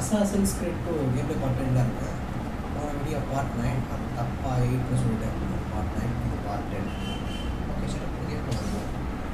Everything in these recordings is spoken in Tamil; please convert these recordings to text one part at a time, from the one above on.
Assassin's Creed 2 gameplay part 10 la irukku. Pona video part 9 அது தப்பா 8 னு சொல்லிட்டேன். part 9 இது part 10. ஓகே சரி ஓகே போலாம்.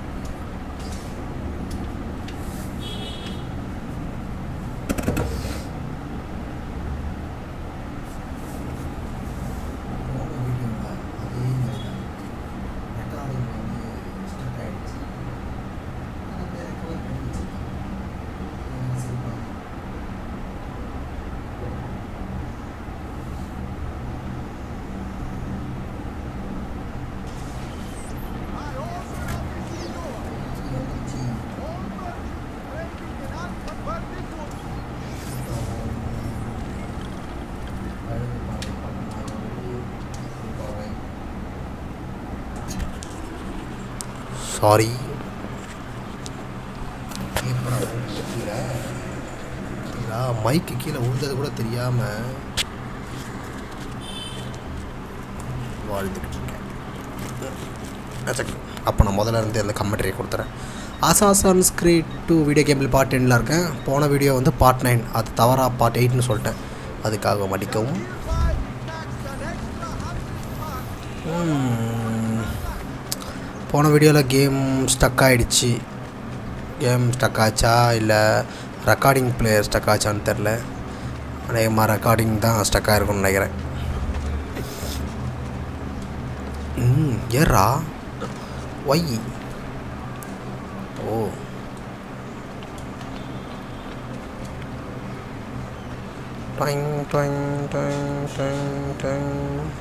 சாரி மைக்கு கீழே விழுந்தது கூட தெரியாமல் வாழ்ந்துக்கிட்டு இருக்கேன். அப்போ நான் முதல்ல இருந்து அந்த கமெண்ட்ரியை கொடுத்துறேன். Assassin's Creed 2 வீடியோ கேமில் பார்ட் 10 இருக்கேன். போன வீடியோ வந்து பார்ட் 9 அது தவறாக பார்ட் 8னு சொல்லிட்டேன். அதுக்காக மடிக்கவும். போன வீடியோவில் கேம் ஸ்டக் ஆகிடுச்சு. கேம் ஸ்டக் ஆச்சா இல்லை ரெக்கார்டிங் பிளேயர் ஸ்டக் ஆச்சான்னு தெரில. அநேகமாக ரெக்கார்டிங் தான் ஸ்டக் ஆகிருக்குன்னு நினைக்கிறேன். ஏறா ஒய் ஓ டைங் டைங் டைங் டைங் டைங்.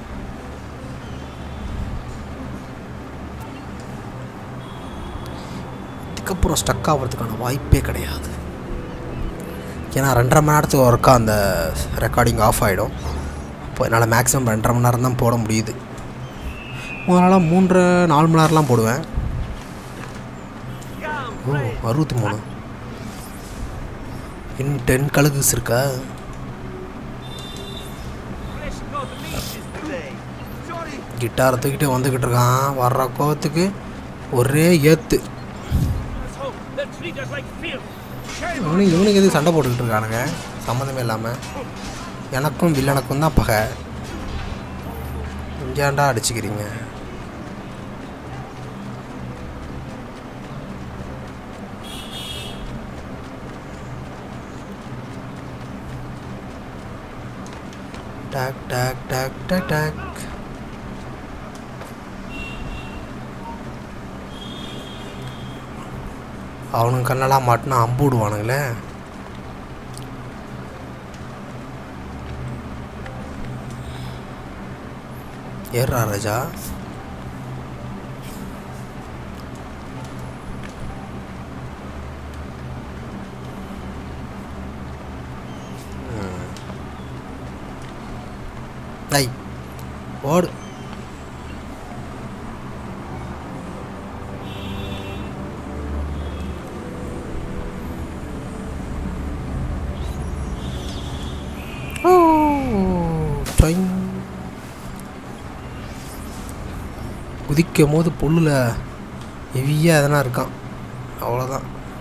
அதுக்கப்புறம் ஸ்டக் ஆகிறதுக்கான வாய்ப்பே கிடையாது. ஏன்னா 2.5 மணி நேரத்துக்கு ஒர்க்கா அந்த ரெக்கார்டிங் ஆஃப் ஆகிடும். இப்போ என்னால் மேக்ஸிமம் 2.5 மணி நேரம் தான் போட முடியுது. முதல்ல 3-4 மணி நேரம்லாம் போடுவேன். ஓ 63 இன்னும் 10 கழுகுஸ் இருக்கா? கிட்டாரை தூக்கிட்டு வந்துக்கிட்டு இருக்கான். வர்ற கோவத்துக்கு ஒரே ஏற்று. இவனுக்கு எதுக்கு சண்டை போட்டுக்கிட்டு இருக்கானுங்க சம்மந்தமே இல்லாமல்? எனக்கும் வில்லனுக்கும் தான் பகை. இங்கேண்டா அடிச்சுக்கிறீங்க? டாக் டாக் டாக் டாக் டாக். அவனுங்க கண்ணெல்லாம் மாட்டினா அம்பு விடுவானுங்களே. ஏறா ராஜா. ஐ ஓடு. குதிக்கும் போது புல்லில் ஹெவியாக எதனா இருக்கான், அவ்வளோதான்.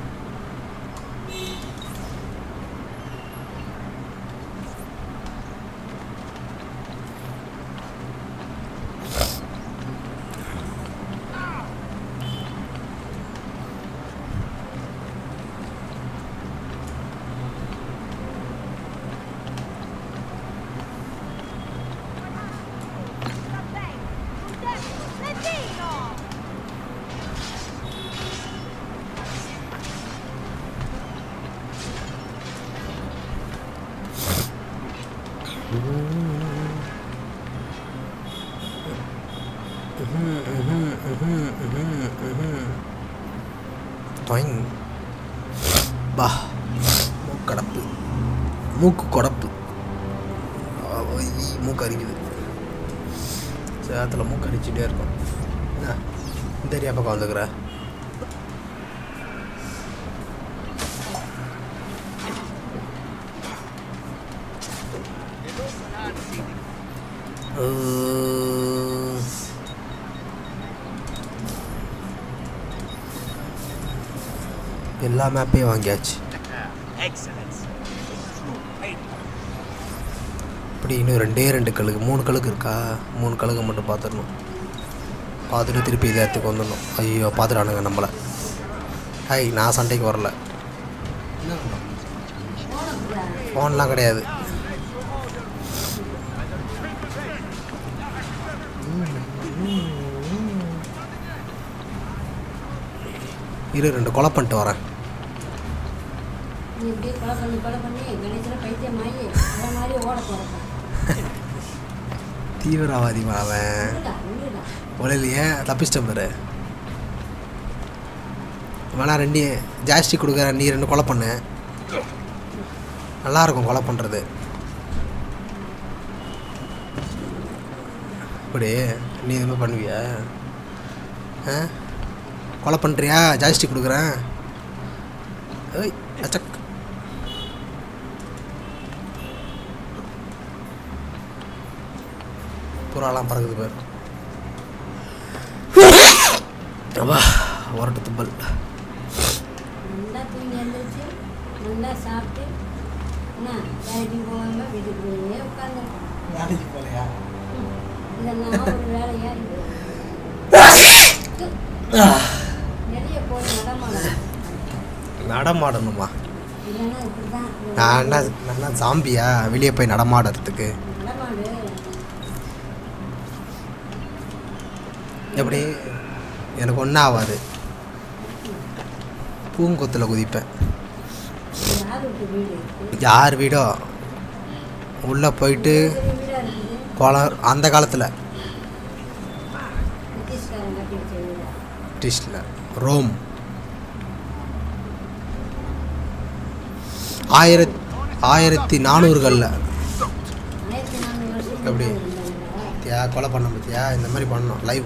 பா மூக்கடப்பு, மூக்கு கொடப்பு, மூக்கு அரிக்குது. சேத்துல மூக்கு அரிச்சுட்டே இருக்கும். இந்த ஏரியா பக்கம் வந்துக்கிற எல்லா மேப்பையும் வாங்கியாச்சு. எப்படி இன்னும் 2 கழுகு 3 கழுகு இருக்கா? 3 கழுகு மட்டும் பார்த்துடணும். பார்த்துட்டு திருப்பி இதை இடத்துக்கு வந்துடணும். ஐயோ பார்த்துட்டானுங்க நம்மளை. ஹாய், நான் சண்டைக்கு வரல. ஃபோன்லாம் கிடையாது. இரு 2 கொலை பண்ணிட்டு வரேன். தீவிரவாதி அவன் உலையிலையே தப்பிச்சிட்டேன் பாரு. வேணா 2 ஜாஸ்தி கொடுக்குறேன், நீ 2 கொலை பண்ணு. நல்லாயிருக்கும் கொலை பண்ணுறது. இப்படி நீ இதுமாதிரி பண்ணுவியா? கொலை பண்ணுறியா? ஜாஸ்தி கொடுக்குறேன். ஏய் அச்சக். புறாலாம் பறக்குது பேர். அப்பா ஒரட்டு தும்பல். நடமாடணுமா? நான் என்ன ஜாம்பியா வெளியே போய் நடமாடுறதுக்கு? எப்படி எனக்கு ஒன்றும் ஆகாது. பூங்கொத்தில் குதிப்பேன். யார் வீடோ உள்ளே போயிட்டு குளம் அந்த காலத்தில் பிரிட்டிஷில் ரோம் 1400களில் எப்படி கொலை பண்ண பற்றியா? இந்த மாதிரி பண்ணோம். லைவ்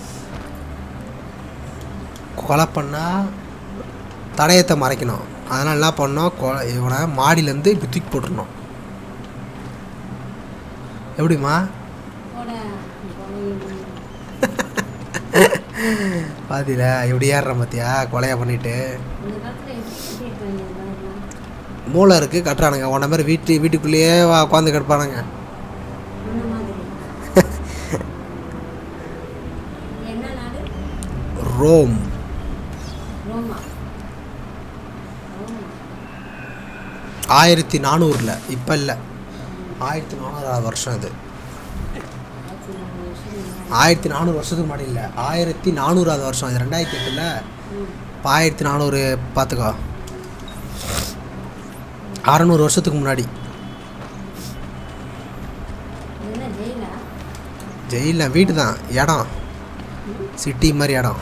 கொலை பண்ணால் தடயத்தை மறைக்கணும். அதனால் என்ன பண்ணோம், இவனை மாடியிலேருந்து இப்படி தூக்கி போட்டுருணும். எப்படிம்மா? பாத்தியில எப்படி ஏறுறேன் பார்த்தியா? கொலையை பண்ணிவிட்டு மூளை இருக்குது கட்டுறானுங்க. உன்ன மாதிரி வீட்டுக்குள்ளேயே உட்காந்து கட்டுப்பானுங்க. ரோம் 1400 இப்போ இல்லை, 1400 வருஷம். இது 1400 வருஷத்துக்கு முன்னாடி இல்லை, 1400 வருஷம். இது 2008 இப்போ 1400 பார்த்துக்கோ. 600 வருஷத்துக்கு முன்னாடி. ஜெயிலில் வீடு தான், இடம் சிட்டி மாதிரி இடம்.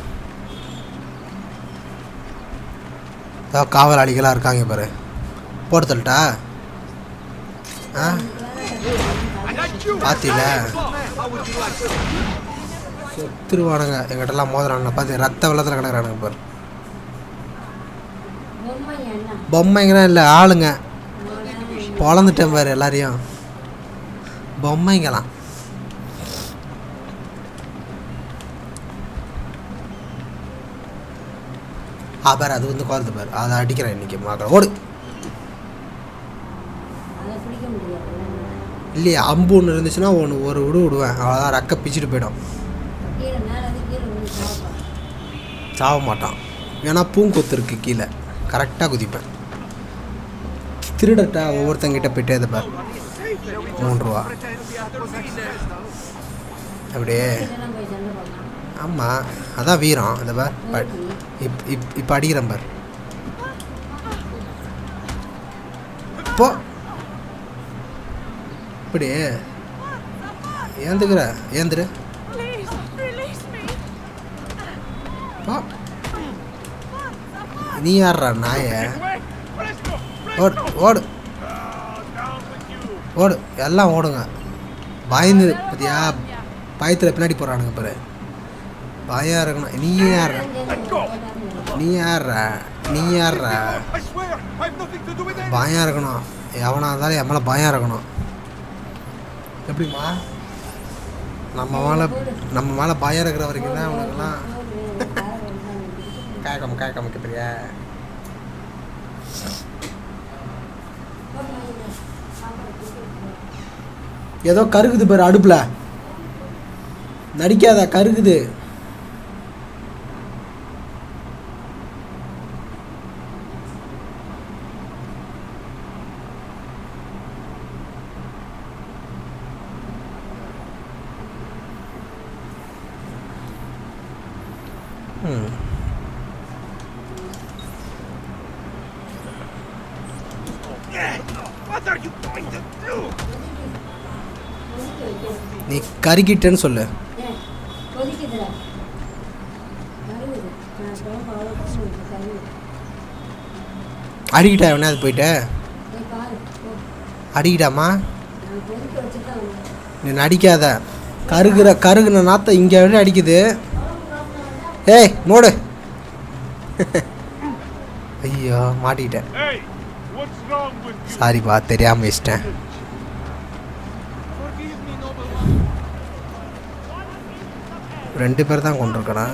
காவலாளிகளாக இருக்காங்க பாரு. போட்டு தள்ளிட்டா? பாத்தியில செத்துருவானுங்க. எங்கிட்டலாம் மோதுறானுங்க. பார்த்து ரத்த வெள்ளத்தில் கிடக்குறானுங்க பாரு. பொம்மைங்கலாம் இல்லை, ஆளுங்க. பொழந்துட்டேன் பாரு எல்லாரையும். பொம்மைங்களாம். பாரு அது வந்து குறைந்து பாரு. அதை அடிக்கிறேன் இன்னைக்கு மகள். ஓடு. இல்லையா அம்பு ஒன்று இருந்துச்சுன்னா ஒரு விடுவேன். அவ்வளோதான், ரெக்க பிச்சுட்டு போயிடும். சாவ மாட்டான். ஏன்னா பூங்கொத்து இருக்குது கீழே. கரெக்டாக குதிப்பேன். திருடட்டா ஒவ்வொருத்தங்கிட்ட போயிட்டே அதை பார். 3 ரூபா அப்படியே. ஆமாம் அதான் வீரம். அந்த பார் இப்போ அடிக்கிறேன் பார். இப்போ இப்படி ஏந்துரு. நீ யார்றா நாய? ஓடு ஓடு ஓடு. எல்லாம் ஓடுங்க. பயந்து பார்த்தியா? பயத்தில் பின்னாடி போகிறானுங்க பாரு. பயம் இருக்கணும். நீ யார்றா? பயம் இருக்கணும். எவனாக இருந்தாலும் என் மேலே பயம் இருக்கணும். எப்படிம்மா? நம்ம மேலே பயம் இருக்கிற வரைக்கும் தான் அவனுக்குலாம் கேட்காம கேட்குறியா? ஏதோ கருகுது பாரு அடுப்பில். நடிக்காத, கருகுது. நீ கருகிட்டேன்னு சொல்லு. அடிக்கிட்டா எவனே அது போயிட்ட அடிக்கிட்டாமா. நீ நடிக்காத. கருகுன நாத்த இங்கே விட அடிக்குது. ஏய் மூடு. ஐயோ மாட்டிக்கிட்டேன். சாரிப்பா, தெரியாமல் வச்சிட்டேன். ரெண்டு பேர் தான் கொண்டிருக்கேனா?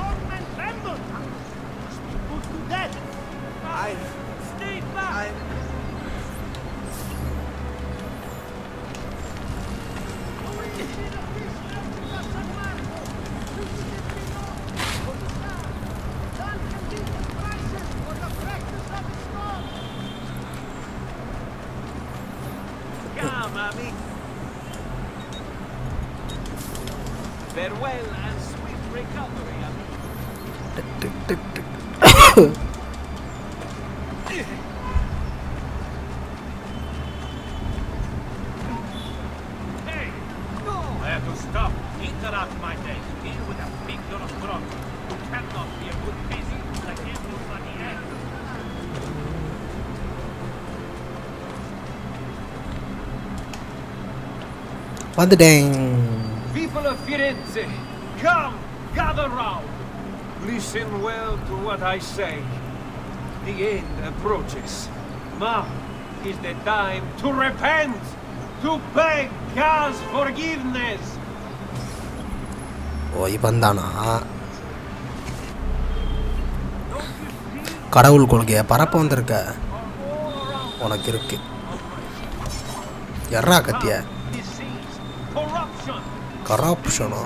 Farewell and sweet recovery. Hey! No! I have to stop. Interrupt my day. Deal with a finger of drunk who cannot be a good busy like everybody else. வந்துட்டேன். People of Firenze, come, gather round. Listen well to what I say. The end approaches. Now is the time to repent, to beg God's forgiveness. ஓ இவன் தானா? கடவுள் கொள்கையை பரப்ப வந்திருக்க உனக்கு இருக்கு. எறா கத்திய கரப்ஷனா?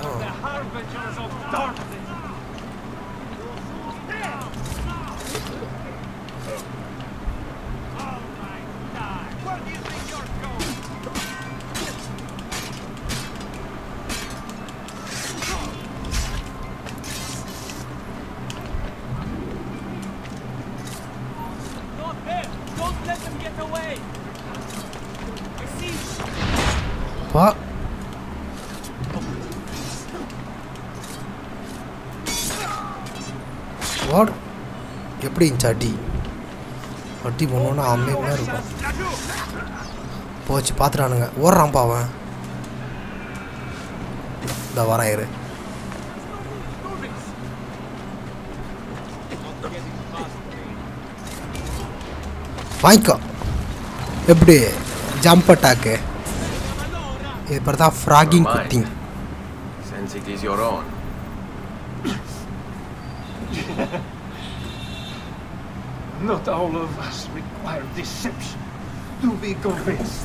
பா வாட் எப்படி சாட்டி அட்டி போனோன்னா அமைதியாக இருக்கும். போச்சு பார்த்துட்டானுங்க. ஓடுறான்ப்பா அவன். இந்த வரேன் இரு. வாங்கிக்கோ. எப்படி ஜம்ப் அட்டாக்கு? இது பேர் தான் ஃப்ராகிங் குத்திங். Since it is your own. Not all of us require deception to be convinced.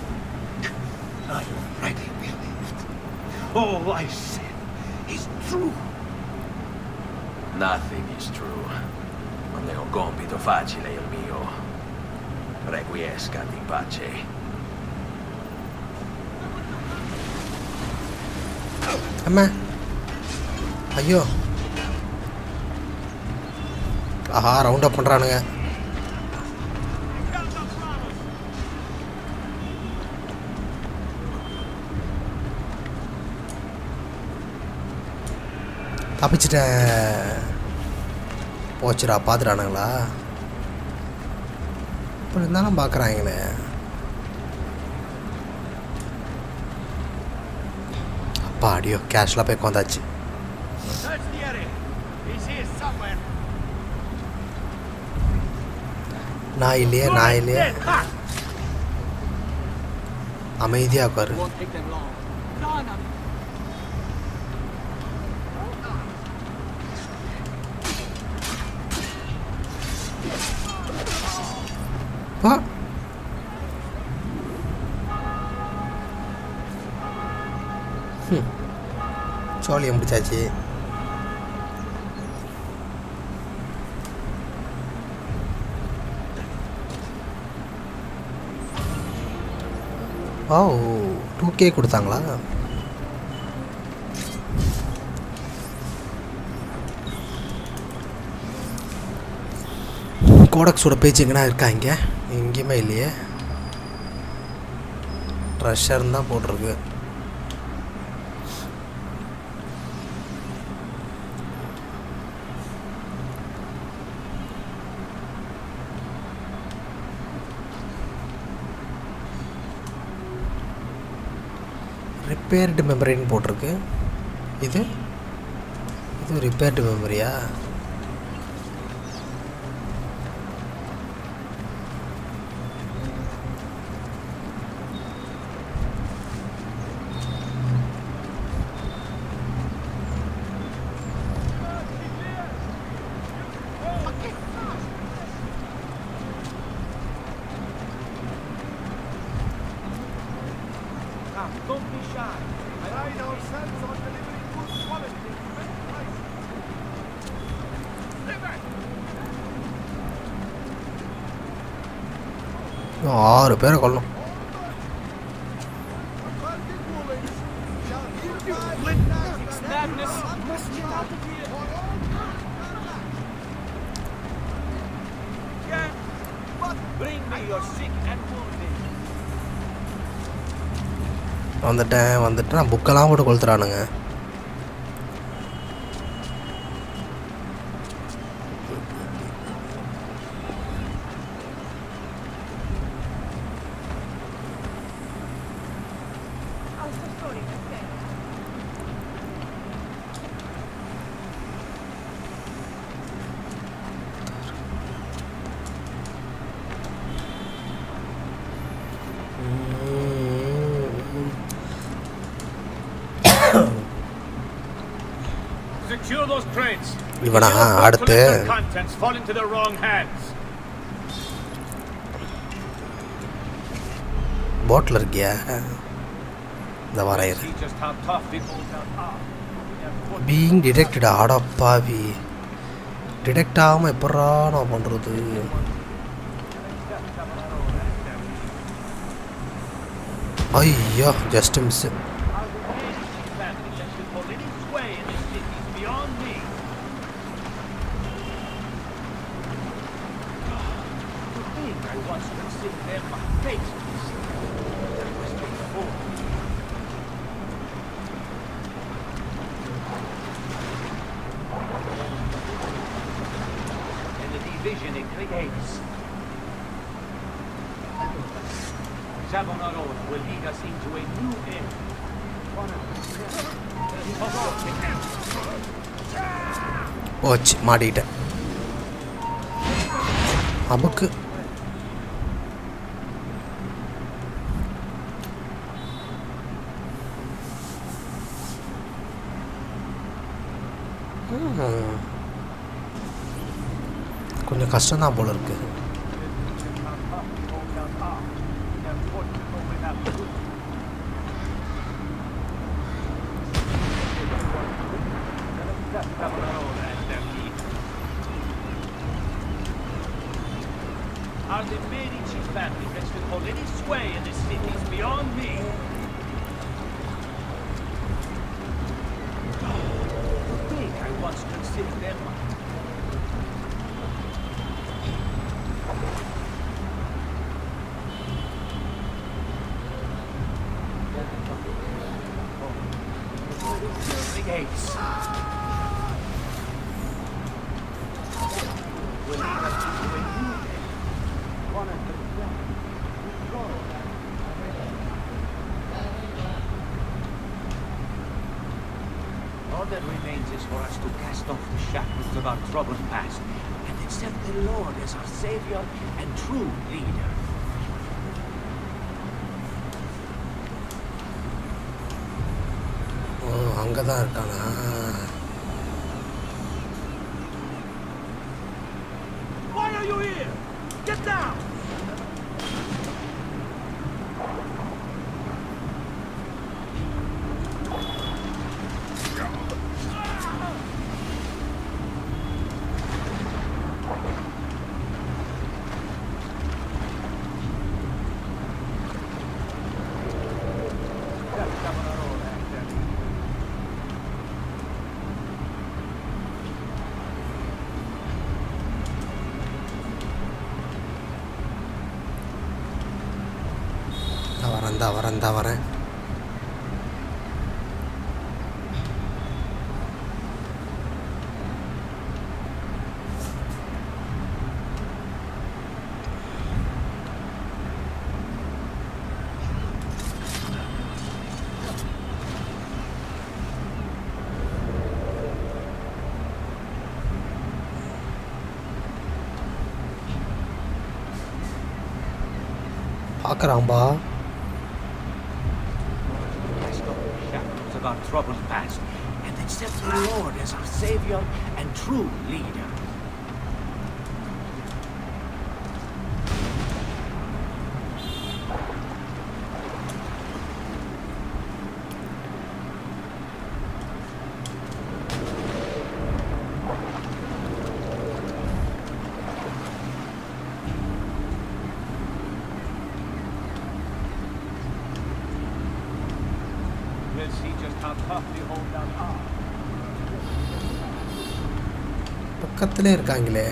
I already believed. All I said is true. Nothing is true. Non è un compito facile il mio. Requiescat in pace. அம்மா ஐயோ ஆஹா ரவுண்ட் அப் பண்ணுறானுங்க. தப்பிச்சிட்டேன். போச்சுடா. பார்த்துட்டானுங்களா? இப்படி இருந்தாலும் பார்க்குறாங்களே. அப்பா அடியோ கேஷ்லாம் போய் உட்காந்தாச்சு. நான் இல்லையே அமைதியாக உட்காரு. சோழியை முடிச்சாச்சு. ஓ 2K கொடுத்தாங்களா? கோடக்ஸோட பேஜ் எங்கன்னா இருக்கா? இங்கே எங்கேயுமே இல்லையே. ட்ரெஷர்னு தான் போட்டிருக்கு. ரிப்பேர்டு மெமரின்னு போட்டிருக்கு. இது ரிப்பேர்டு மெமரியா? Don't be shy. I pride ourselves on delivering good quality. ஆறு பேரை கொள்ளணும். Bring me your sick and wounded. வந்துட்டு நான் புக்கெல்லாம் போட்டு கொளுத்துறானுங்க. Secure those crates. இவனா அடுத்து Contents fall into the wrong hands. போட்ல இருக்கியா? இந்த வரையர் See just how tough these old guys are. Being detected. ஆடப்பாவி, டிடெக்ட் ஆகாமல் எப்படா நான் பண்ணுறது? ஐயோ just miss. Vision it creates. Savonarola will lead us into a new era. போச்சு, மாட்டிக்கிட்டேன். அமுக்கு. கொஞ்சம் கஷ்டம்தான் போல இருக்கு. Are the Medici family that will hold any sway in the cities beyond me? To think I once considered them. The gates. Will lead us into a new day. All that remains is for us to cast off the shackles of our troubled past and accept the Lord as our Savior and true leader. அங்கதான் இருக்கானா? Why are you here? Get down! வரேன். பார்க்குறான்பா. Of our troubled past, and accept the Lord as our Savior and true leader. We'll see just how tough we hold down are. பக்கத்திலே இருக்காங்களே.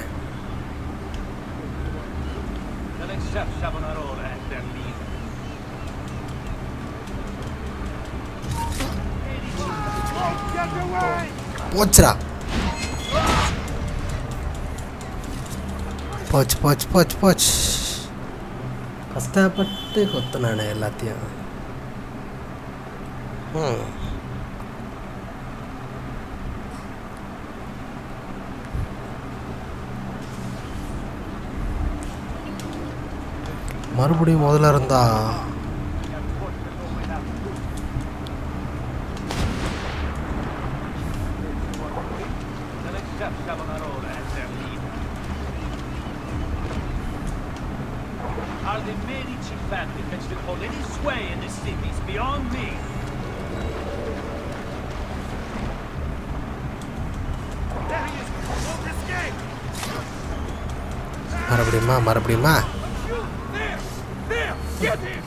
They'll accept Savonarola as their leader. Get away! போச்சுடா. போச்சு. கஷ்டப்பட்டு கொத்துனானே எல்லாத்தையும். மறுபடியும் முதல்ல இருந்தா Are the Medici family that still hold any sway in the cities beyond me? There he is! Won't escape! மறுபடியுமா There! Get him!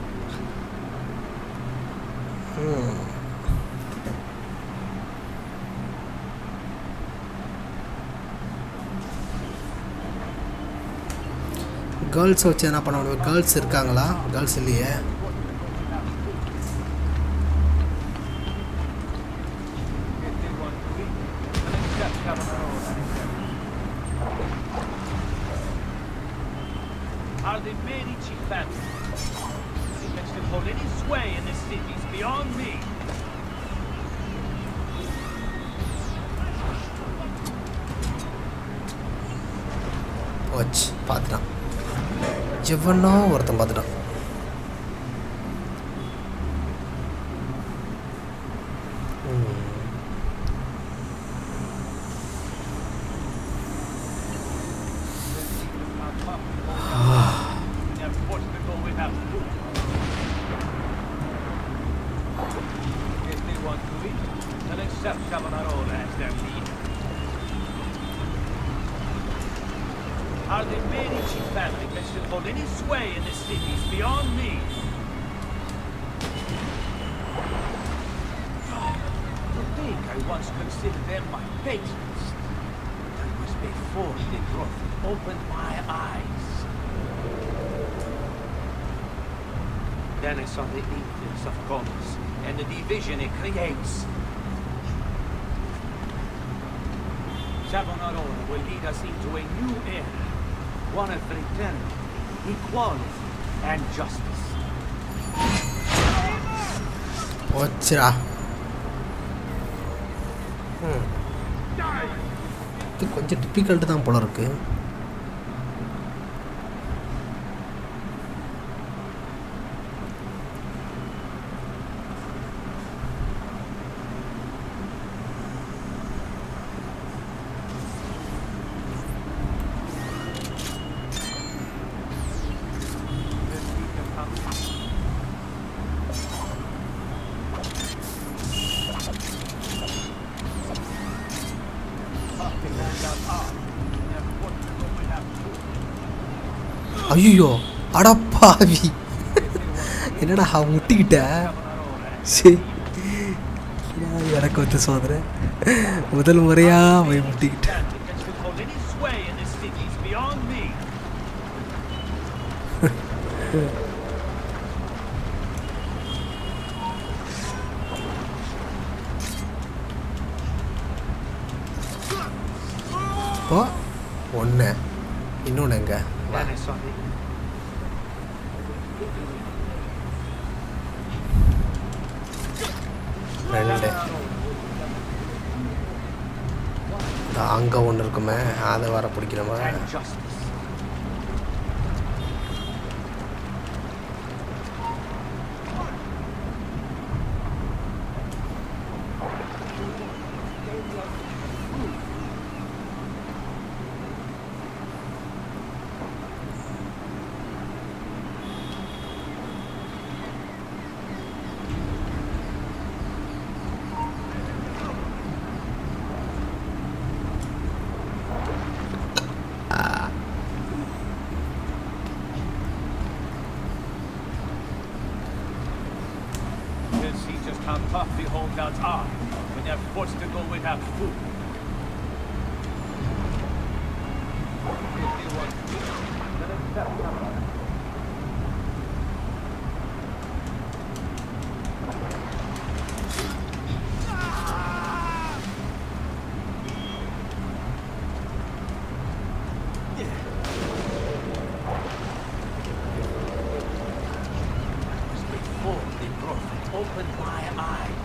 கேர்ள்ஸ் வச்சு என்ன பண்ண முடியும்? கேர்ள்ஸ் இருக்காங்களா? கேர்ள்ஸ் இல்லையே. Are the Medici family that still hold any sway in the cities beyond me? போச்சு, பார்த்துட்டான். எவனோ ஒருத்தன் பார்த்துட்டான். Are the Medici family that still hold any sway in the cities beyond me? To think I once considered them my patrons. That was before the growth opened my eyes. Then I saw the influence of commerce and the division it creates. Savonarola will lead us into a new era. One of fraternity, equality, and justice. போச்சுடா. இது கொஞ்சம் டிஃபிகல்ட்டு தான் போல இருக்கு. ஐயோ அடப்பாவி, என்னடா முட்டிக்கிட்ட? சரி, எனக்கு வந்து சோதனை முதல் முறையா போய் முட்டிக்கிட்ட. இப்போ ஒன்று, இன்னொன்று எங்கே? Dennis on the ரெண்டு. அங்கே ஒன்று இருக்குமே, அதை வர பிடிக்கிறோமா? and justice. We'll see just how tough the holdouts are when they're forced to go without food. If they want to, then accept them. Before the prophet opened my eyes.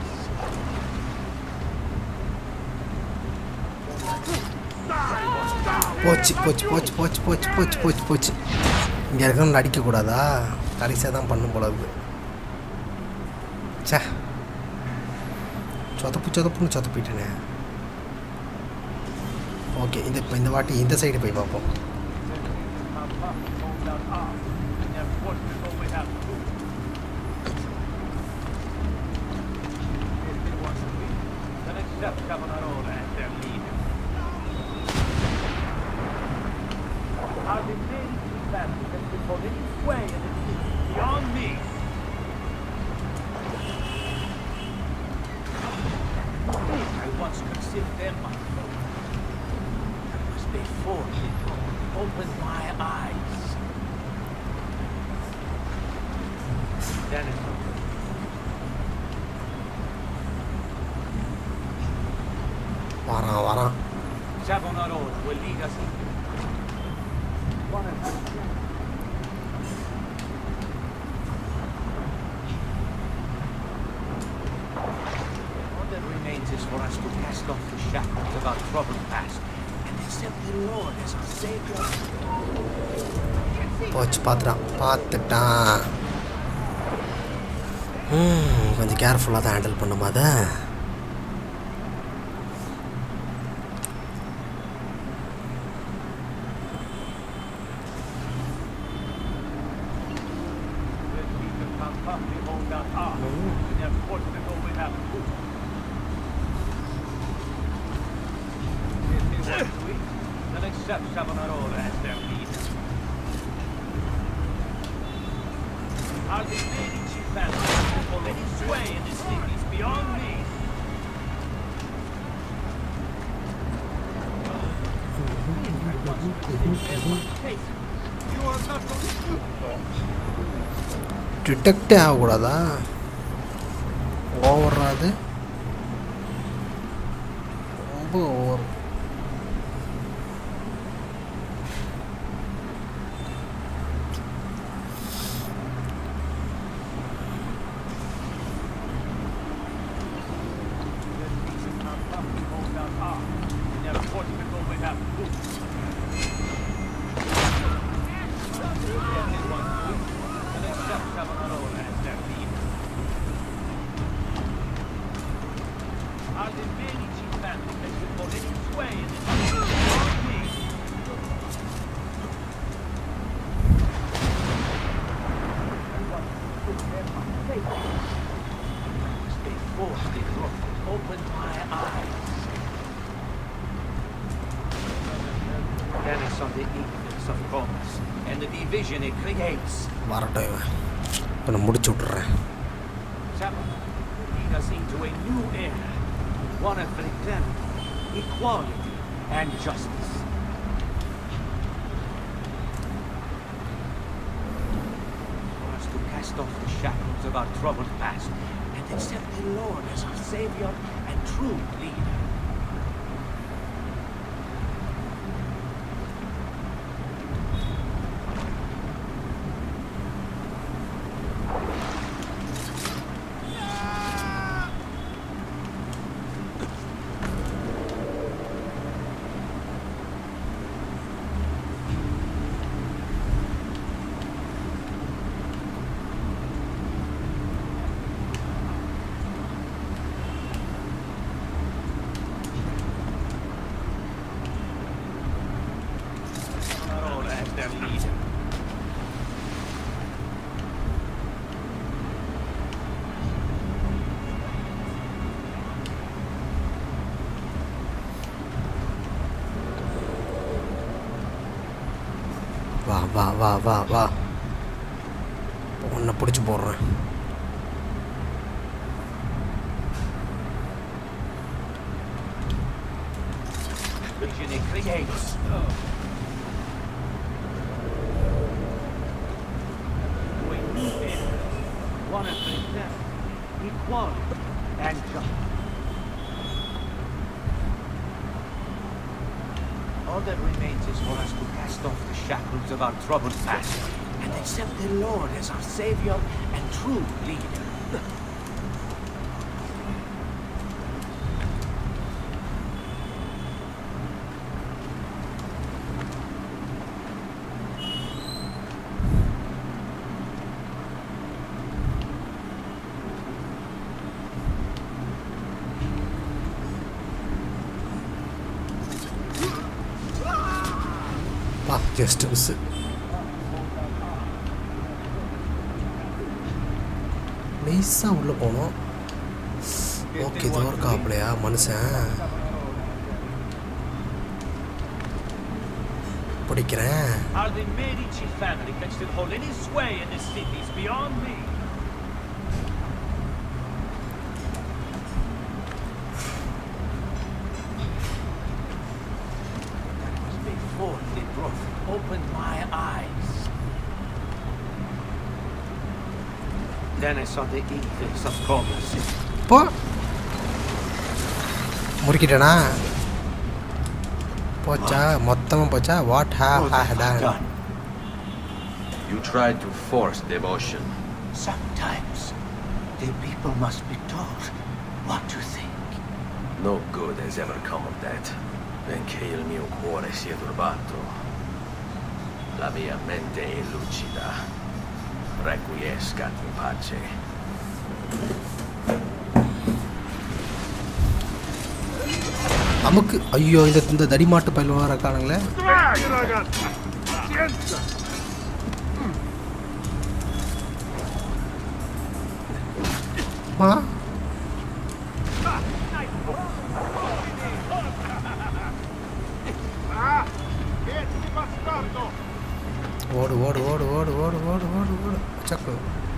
போச்சு போச்சு போச்சு போச்சு போச்சு போச்சு போச்சு போச்சு. இங்கே இருக்கணும் அடிக்கக்கூடாதா? கடைசியாக தான் பண்ணும் போல இருக்குது. சே, சொதப்புன்னு சொதப்பிட்டேனே. ஓகே, இந்த வாட்டி இந்த சைடு போய் பார்ப்போம். How tough the holdouts are when they're forced to go without food. If they want to leave, then accept Savonarola as their leader. Are the Medici family that can hold any sway in the city beyond me? I once considered them my foe. It was before the prophet opened my eyes. Dennis. வரான். Savonarola will lead us in. All that remains is for us to cast off the shackles of our troubled past and accept the Lord as our Savior. போச்சு, பார்த்துட்டான். கொஞ்சம் கேர்ஃபுல்லாக தான் ஹேண்டில் பண்ணுமா அதை. Then accept Savonarola as their leader. Are the Medici family that hold any sway in the cities beyond me? You are not டிடெக்டே ஆகக்கூடாதா? ஓவரா அது? ரொம்ப over. opened my eyes. Dennis on the ignorance of commerce and the division it creates. வரட்டும் இவன். இப்போ நான் முடிச்சு விட்டுறேன். Lead us into a new era, one of fraternity, equality, and justice. For us to cast off the shackles of our troubled past and accept the Lord as our Savior and true leader. வா வா வா வா உன்னை பிடிச்சி போடுறேன். All that remains is for us to cast off the shackles of our troubled past and accept the Lord as our Savior and true leader. Just miss. நைஸாக உள்ளே போனோம். ஓகே இது ஒரு காப்பிலையா மனுஷன் பிடிக்கிறேன். Are the Medici family can still hold any sway in this city is beyond me. That was before the prophet opened my eyes. Then I saw the evils of Comus. இப்போ முறுக்கிட்டேனா? போச்சா மொத்தமாக போச்சா? What have I done? You tried to force devotion. Sometimes the people must be told what to think. No good has ever come of that. Benché il mio cuore sia turbato, la mia mente è lucida. Requiescat in pace. நமக்கு ஐயோ இந்த தடிமாட்டு பயில்வான் இருக்கானுங்களே. ஓடு ஓடு ஓடு ஓடு ஓடு ஓடு ஓடு ஓடு சக்கு.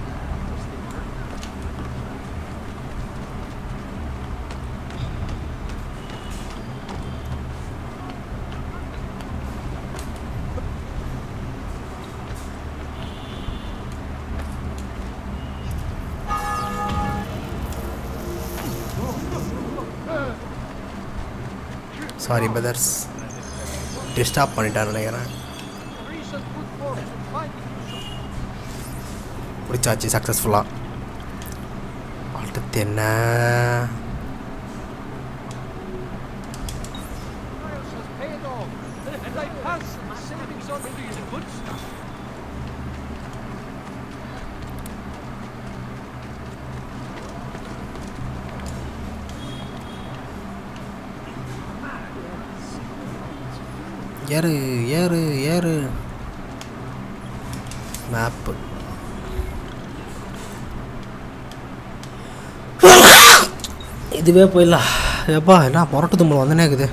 சாரி பிரதர்ஸ், டிஸ்டர்ப் பண்ணிட்டான்னு நினைக்கிறேன். பிடிச்சாச்சு சக்ஸஸ்ஃபுல்லாக. அடுத்து என்ன? ஏறு ஏறு ஏறு. மேப்பு இதுவே போயிடலாம். எப்பா என்ன புரட்டு தும்பல் வந்தனே இருக்குது.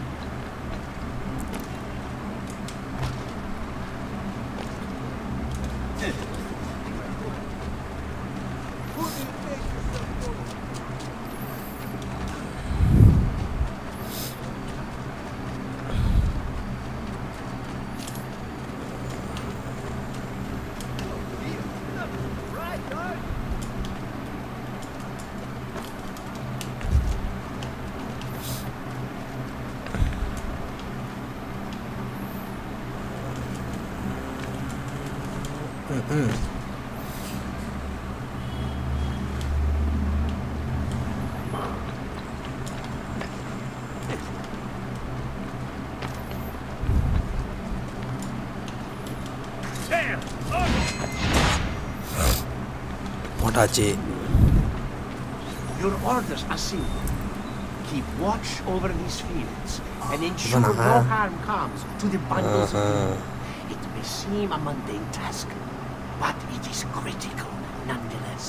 போட்டாச்சு. Your orders are simple. Keep watch over these fields and ensure no harm comes to the bundles of people. It may seem a mundane task, but it is critical nonetheless.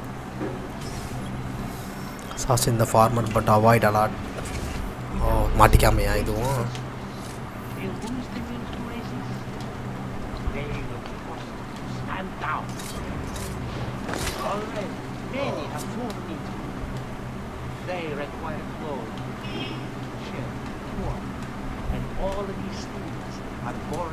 Assassin the farmer but avoid a lot. Oh, மாட்டிக்காமையா இதுவும்? They already. Many have moved me. They require clothes, shelter, water, and all of these things are born.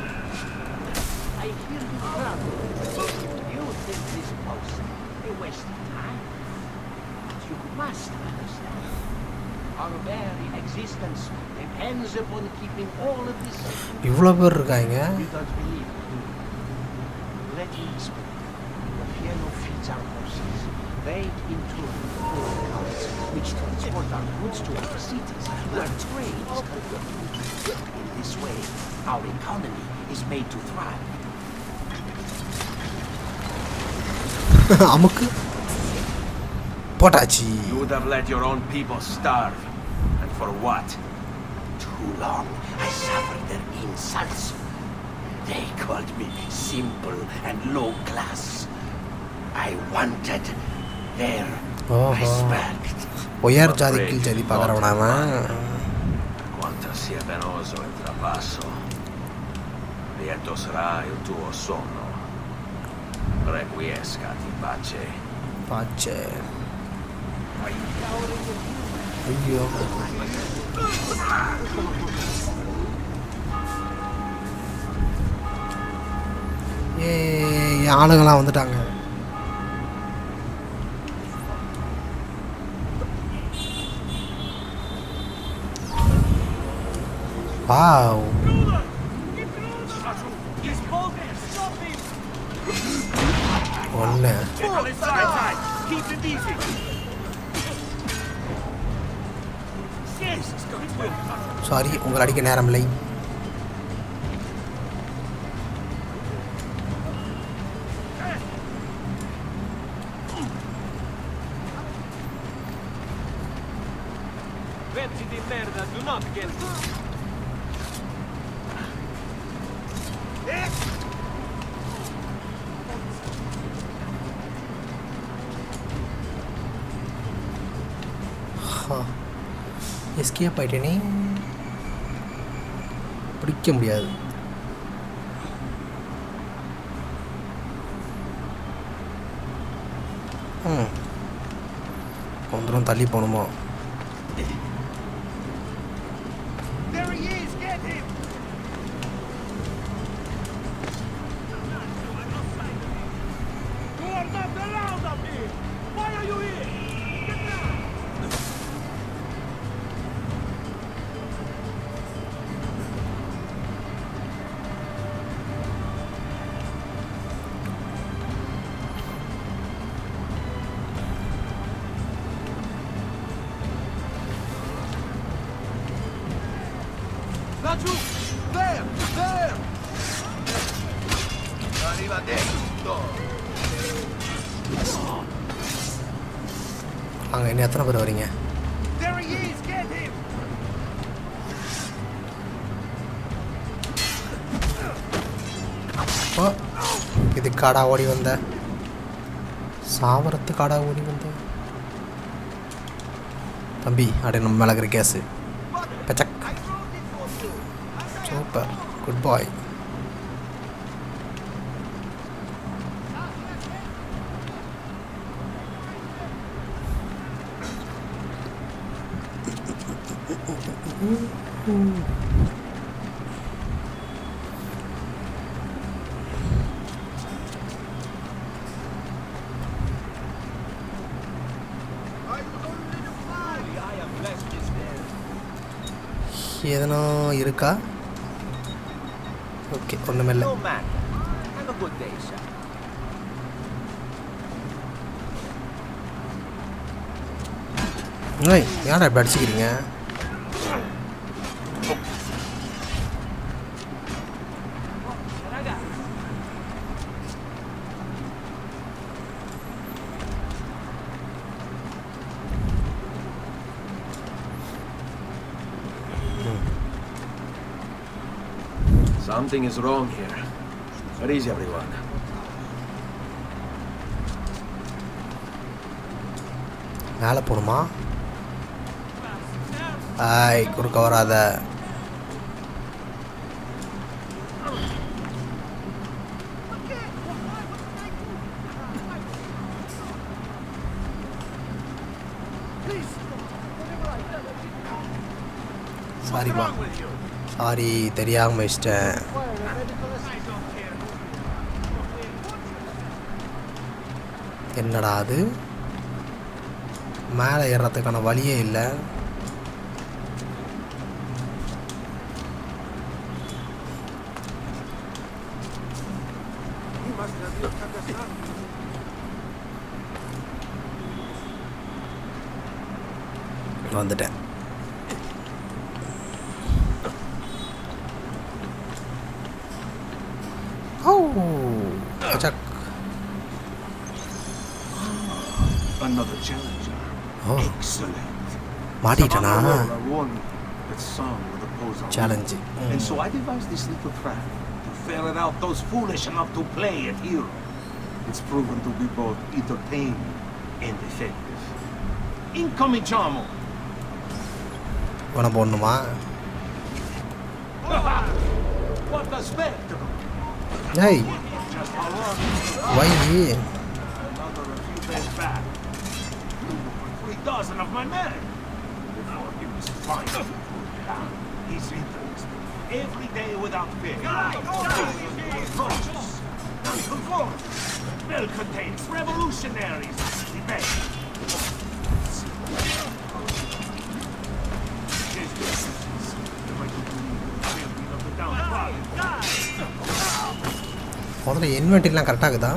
I hear you travel. You think this was a waste of time? But you must understand. Our very existence depends upon keeping all of this. இவ்வளோ பேர் இருக்காங்க. You don't believe me? Let me explain. The piano feeds our horses. They, in turn, pull the carts, which transport our goods to our cities, where trade is conducted. In this way, our economy is made to thrive. அமுக்கு போட்டாச்சு. You would have let your own people starve. And for what? Too long I suffered their insults. They called me simple and low class. I wanted their respect. உயர் ஜாதிக்கு ஜாதி பார்க்குறவனாம. Quanto sia penoso il trapasso, lieto sarà il tuo sonno. Requiescati in pace. Pace. ஐயோ ஆளுங்களாம் வந்துட்டாங்க. வாவ் ஒன்று சாரி உங்களை அடிக்க நேரம் இல்லை. Pezzi di merda, do not get escape ஆகிட்டேனே, பிடிக்க முடியாது. கொஞ்ச தூரம் தள்ளி போகணுமோ? Laggiù! There! There! Arriva dentro! அங்கே இன்னும் எத்தனை பேர் வரீங்க? There he is! Get him! ஓ இது காடா ஓடி வந்த சாவரத்து காடா ஓடி வந்த தம்பி அப்படியே நம்ம மேலே இருக்கிற கேஸு பச்சக். Super, good boy. எதனா இருக்கா? ஓகே, ஒன்றுமில்லை. No matter. Have a good day, sir. ஏய் ஏன்டா இப்படி அடிச்சுக்கிறீங்க? Something is wrong here. Where is everyone? மேலே போகணுமா? ஆய் குறுக்க வராத. சாரிப்பா, சாரி தெரியாமல் வச்சிட்டேன். என்னடா அது, மேலே ஏறுறதுக்கான வழியே இல்லை. வந்துட்டேன். Another challenger. Excellent. மாட்டிட்டேனா? Challenge. And so I devised this little trap to ferret out those foolish enough to play at hero. It's proven to be both entertaining and effective. Incoming Chamo. உன போடணுமா? What a spectacle. Hey. Just how long? Why? Another a few days back. 3,000 of my men. Before he was fine. He's interested. Every day without fail. Approaches. Nonconformists. Malcontents. Revolutionaries. Debate. முதல்ல இன்வென்ட்ரிலாம் கரெக்டாக இருக்குதா?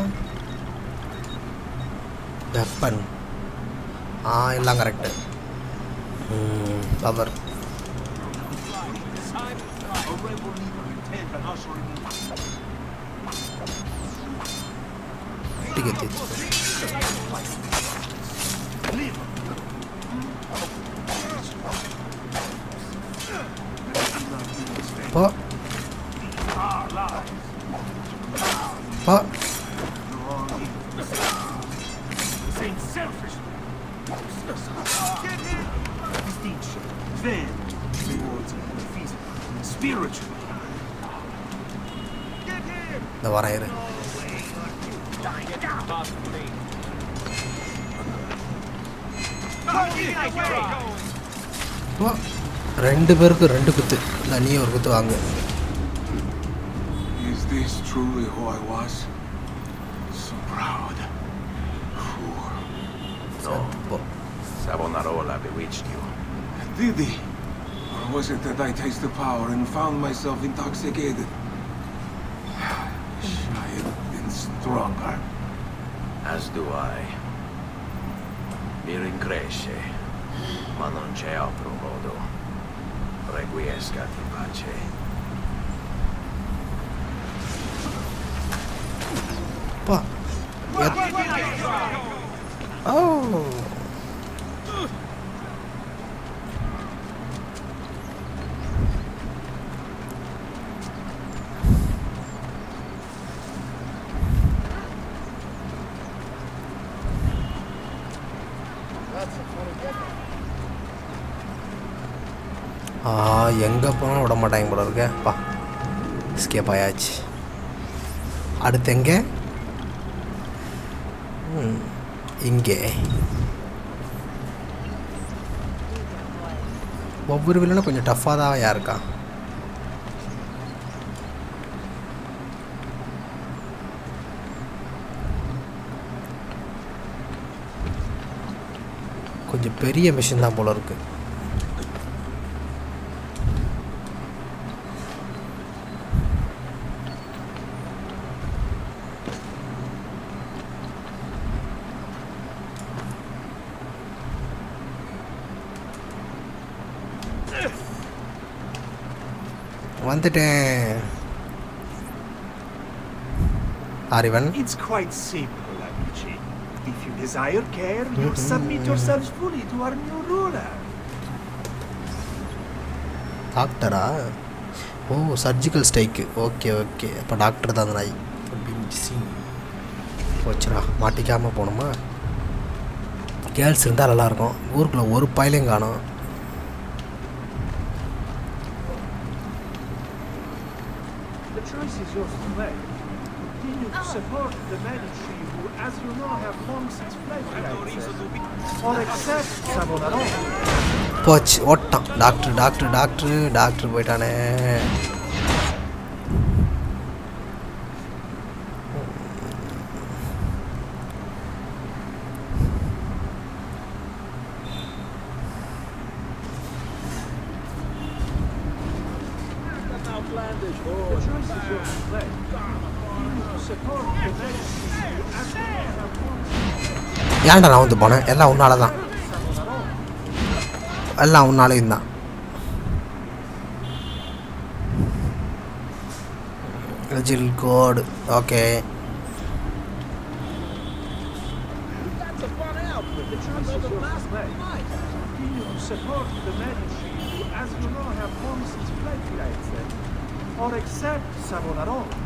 வெப்பன் எல்லாம் கரெக்டு. பவர் டிக்கெட் போ போ. இந்த வரேன் இரு. ரெண்டு பேருக்கு ரெண்டு குத்து. இல்லை நீ ஒரு குத்து வாங்க. Is this truly who I was? So proud. No. Savonarola bewitched you. Did he? Or was it that I tasted power and found myself intoxicated? Wish I had been stronger. As do I. Mi rincresce, ma non c'è altro modo. Requiescat in pace. Pa. Oh. எங்கே போனாலும் விட மாட்டாங்க போல இருக்க. பா எஸ்கேப் ஆயாச்சு. அடுத்து எங்கே? இங்கே. ஒவ்வொரு வில்லனும் கொஞ்சம் டஃப்பாக தான் இருக்கா. கொஞ்சம் பெரிய மிஷின் தான் போல இருக்கு. வந்துட்டேன். ஆரிவன். It's quite simple, amici. If you desire care, you submit yourselves fully to our new ruler. டாக்டரா? ஓ சர்ஜிக்கல் ஸ்ட்ரைக்கு. Okay okay. அப்போ டாக்டர் தான் அந்த நாய். போச்சுரா, மாட்டிக்காமல் போகணுமா? கேர்ள்ஸ் இருந்தால் நல்லாயிருக்கும். ஊருக்குள்ளே ஒரு பையலையும் காணும். The choice is yours to make. continue to support the Medici, who, as you know, have long since fled Firenze, or accept Savonarola. போச்சு ஓட்டான். டாக்டர் டாக்டர் டாக்டர் டாக்டர் போயிட்டானே. The choice is yours to play. Continue to support the Medici, who, as you know, have long since ஏன்டா நான் வந்து போனேன்? எல்லாம் உன்னால தான். எல்லாம் உன்னாலையும் தான். எஜில் கோட் okay. continue to support the Medici, who, as you know, have long since fled Firenze, or accept Savonarola.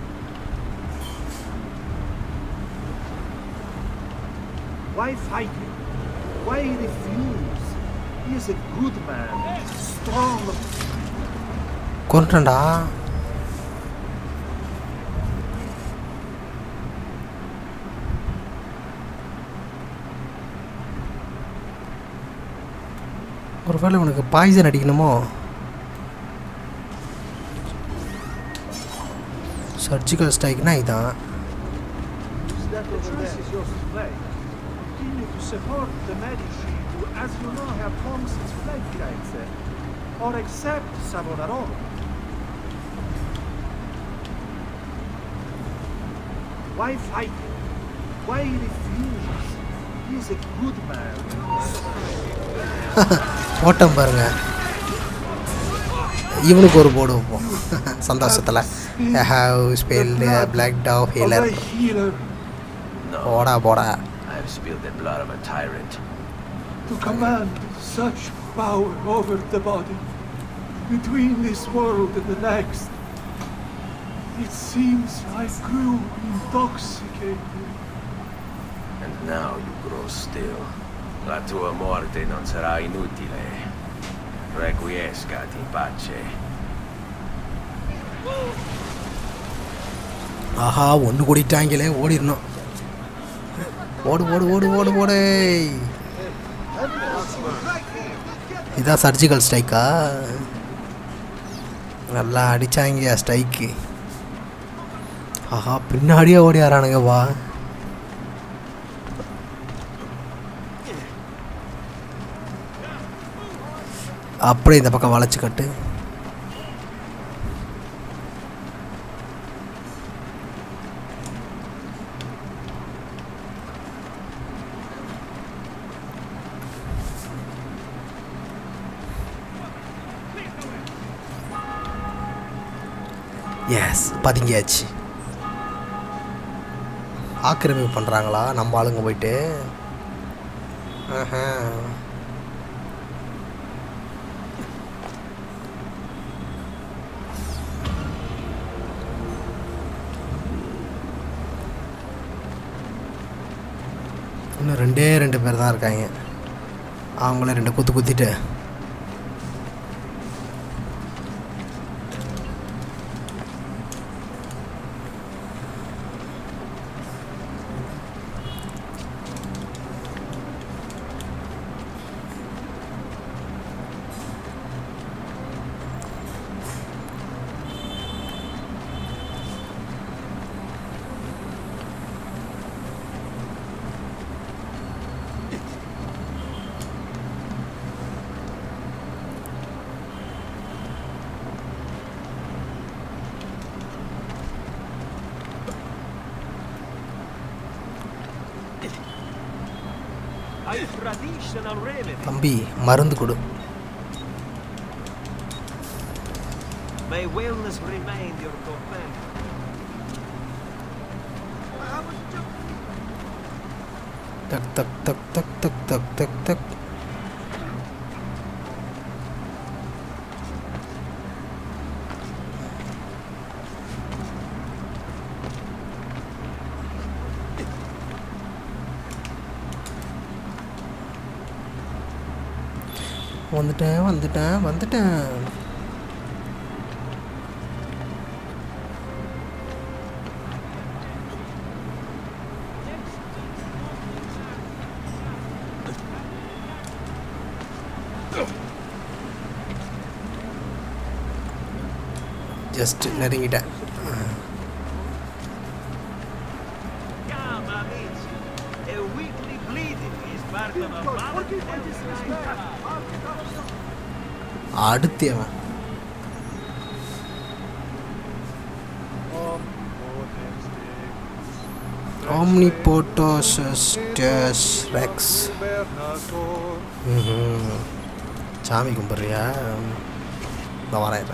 Why fight him? Why refuse? He is a good man, strong. கொண்டுட்டா. ஒருவேளை உனக்கு பாய்சன் அடிக்கணுமோ? சர்ஜிக்கல் ஸ்ட்ரைக்னா இதான். The choice is yours to play. Continue to support the Medici, who, as you know, have long since fled Firenze, or accept Savonarola. Why fight him? Why refuse? He is a good man. ஓட்டம் பாருங்க. இவனுக்கு ஒரு போர்டு வைப்போம் சந்தோஷத்தில். I have spilled black dove healer. Of a healer. No, போடா போடா. I've spilled the blood of a tyrant. To command such power over the body, between this world and the next. It seems I grew intoxicated. And now you grow still. La tua morte non sarà inutile. Requiescat in pace. ஆஹா ஒன்று கூடிட்டாங்களே, ஓடிடணும். ஓடு ஓடு ஓடு ஓடு ஓடு. இதான் சர்ஜிக்கல் ஸ்ட்ரைக்கா? நல்லா அடித்தாங்க ஸ்ட்ரைக்கு. ஆஹா பின்னாடியே ஓடி ஆறானுங்க. வா அப்படியே இந்த பக்கம் வளைச்சு கட்டு. எஸ் பதுங்கியாச்சு. ஆக்கிரமிப்பு பண்ணுறாங்களா நம்ம ஆளுங்க போயிட்டு? ஆஹா இன்னும் ரெண்டு பேர் தான் இருக்காங்க. அவங்கள 2 குத்து குத்திட்டு தம்பி மருந்து கொடு. May wellness remain your companion. தக் தக் தக் தக் தக் தக் தக் தக். வந்துட்டேன். ஜஸ்ட் நெருங்கிட்டேன். Come, amici. A weekly bleeding is part of a family. அடுத்து அவன் Omnipotens Rex. சாமி கும்பிட்றியா? நான் வரேன்.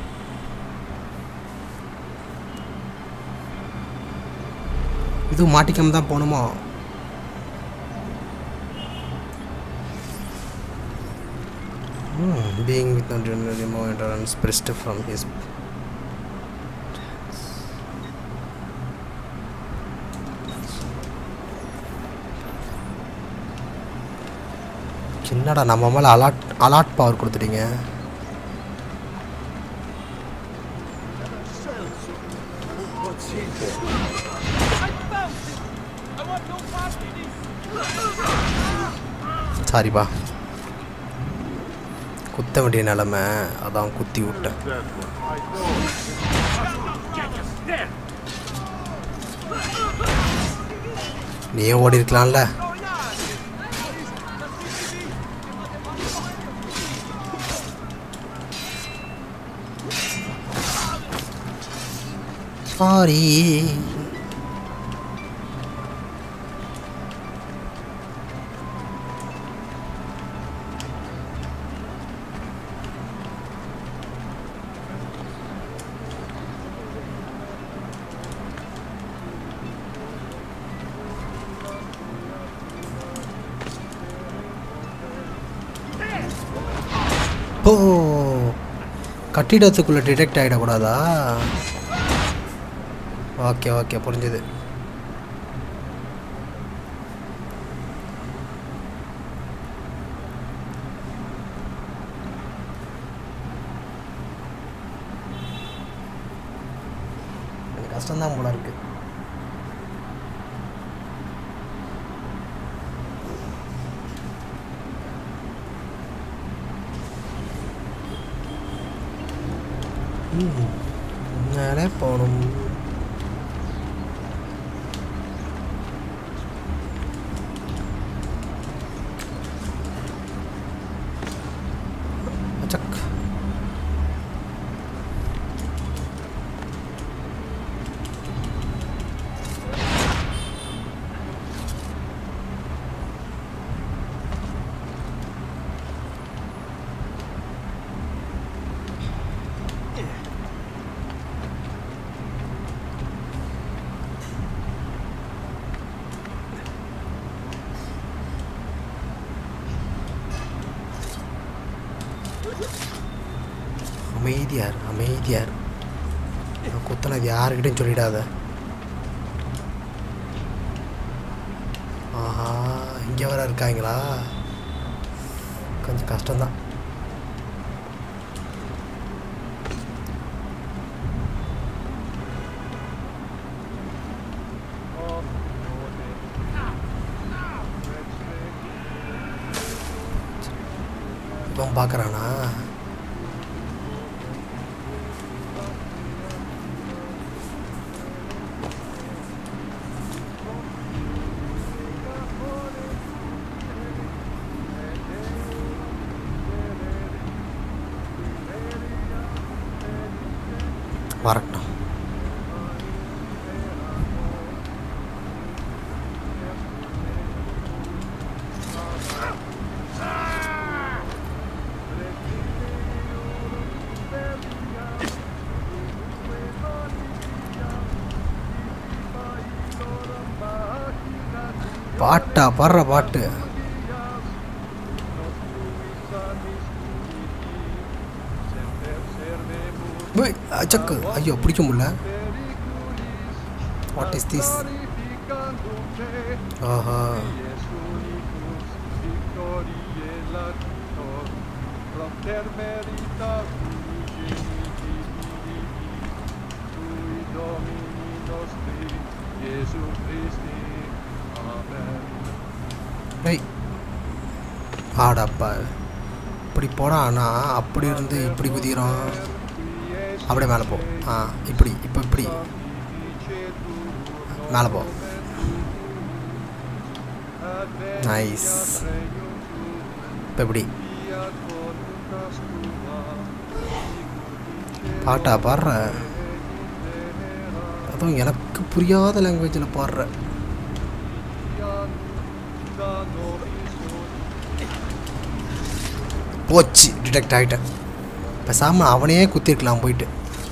இது மாட்டிக்காம தான் போகணுமோ? Being with not remove endurance pressed from his என்னடா நம்ம மேலே அலாட் பவர் கொடுத்துட்டீங்க. சாரிப்பா, குத்த வேண்டிய நிலமை அதான் குத்தி விட்டேன். நீயே ஓடி இருக்கலாம்ல. சாரி. ஓ, கட்டிடத்துக்குள்ளே டிடெக்ட் ஆகிடக்கூடாதா? ஓகே ஓகே, புரிஞ்சுது. கஷ்டம்தான் போல இருக்கு. நேரே போகணும். அமைதியார் அமைதியார். குத்தனது யாருக்கிட்டையும் சொல்லிடாத. ஆஹா, இங்கே வர இருக்காங்களா? கொஞ்சம் கஷ்டம்தான். இவன் பார்க்குறானா? வரட்டும். பாட்டா பாடுற பாட்டு. அச்சக்கு, ஐயோ பிடிக்க முடியல. What is this? ஆஹா, ஆடாப்பா இப்படி போடானா அப்படி இருந்து இப்படி குதிக்கிறோம். அப்படியே மேலே போ. இப்படி இப்படி மேலே போ. நைஸ். இப்போ எப்படி பாட்டா பாடுற? அதுவும் எனக்கு புரியாத லாங்குவேஜில் பாடுற. போச்சு, டிடெக்ட் ஆகிட்டேன். பேசாமல் அவனையே குத்திருக்கலாம் போயிட்டு.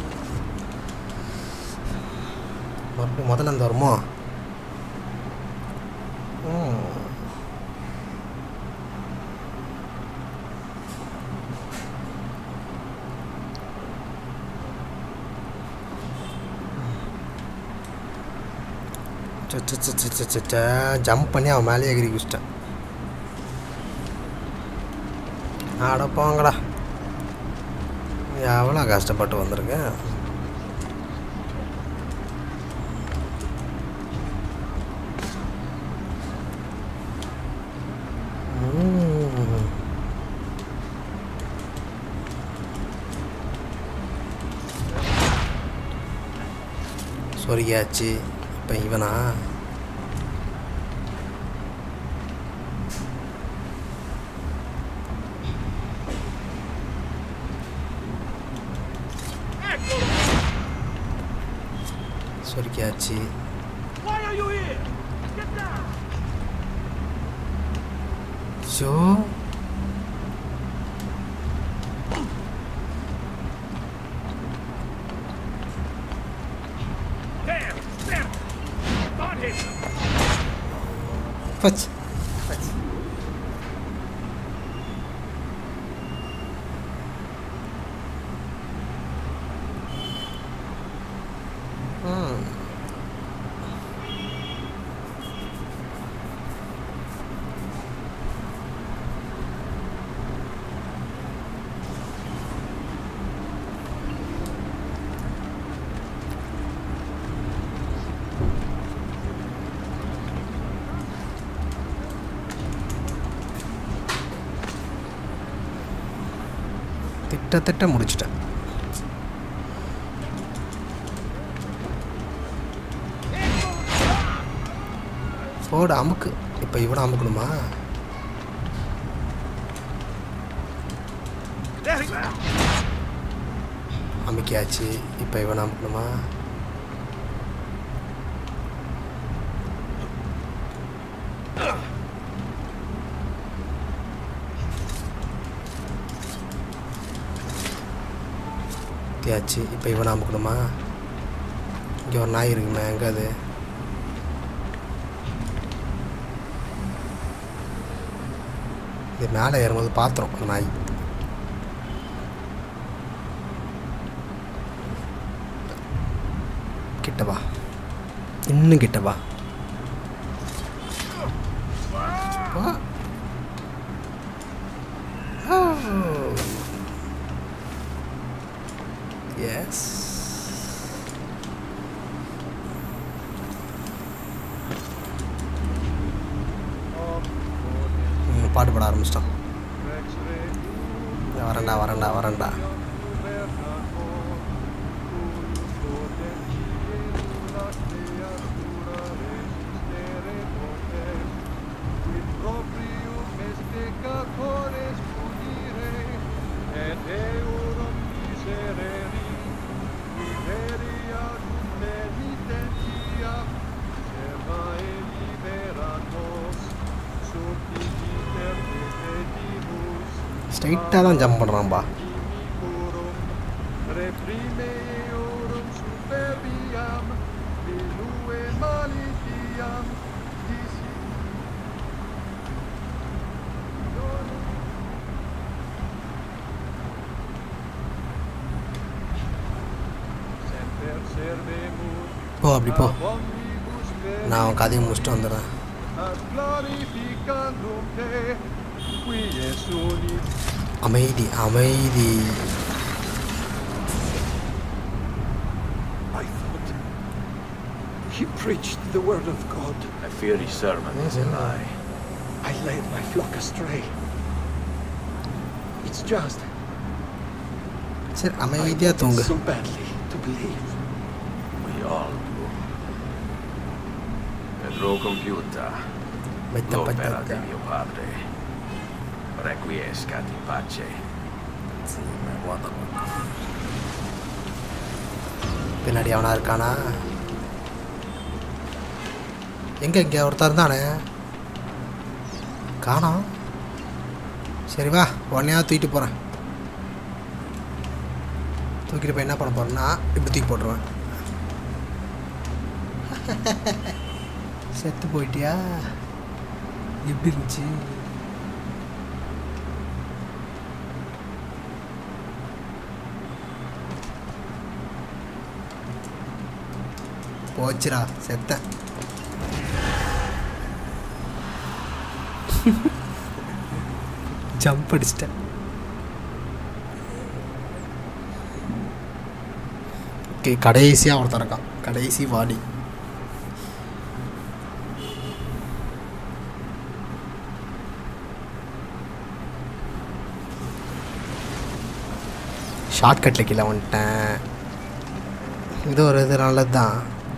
முதல்ல இருந்து வருமோ? ஜம்ப் பண்ணி அவன் மேலே எகிரி குச்சிட்டேன். ஆட போங்கடா, எவ்வளோ கஷ்டப்பட்டு வந்திருக்கேன். சொரியாச்சு. இப்போ இவனா சொரிக்காச்சு. Show Fetch. திட்ட முடிச்சிட்டேன். போட அமுக்கு. இப்போ இவனை அமுக்கணுமா? அமுக்கியாச்சு. இப்போ இவனை அமுக்கணுமா? ஆச்சு. இப்போ இவனை அமுக்கணுமா? இங்கே ஒரு நாய் இருக்குமே, எங்கே அது? இது மேலே ஏறும்போது பாத்திரம் அந்த நாய். கிட்டவா, இன்னும் கிட்டவா. எஸ், பாட்டு பாட ஆரம்பிச்சிட்டான். வரண்டா வரண்டா வரண்டா. ஸ்ட்ரைட்டாக தான் ஜம்ப் பண்ணுறான்பா. போ அப்படி போ, நான் அவன் கதையை முடிச்சுட்டு வந்துடுறேன். அமைதி அமைதி. I thought he preached the word of God. I fear his sermon is a lie. I led my flock astray. It's just சரி அமைதியாக தூங்கு. So badly to believe. We all do. Pedro computa. L'opera di mio padre. Requiescat in pace. பின்னாடி அவனா இருக்கானா? எங்கே இங்கே ஒருத்தர் தானே காணோம். சரி வா உடனே தூக்கிட்டு போகிறேன். தூக்கிட்டு போய் என்ன பண்ண போகிறேன்னா இப்படி தூக்கி போட்டுருவேன். செத்து போயிட்டியா? எப்படி இருந்துச்சு? போச்சுடா செத்தேன். ஜம்ப் அடிச்சிட்டேன். ஓகே கடைசியாக ஒருத்தர் இருக்கான். கடைசி வாடி. ஷார்ட்கட்டில் கீழே வந்துட்டேன். இது ஒரு இது நல்லது தான்.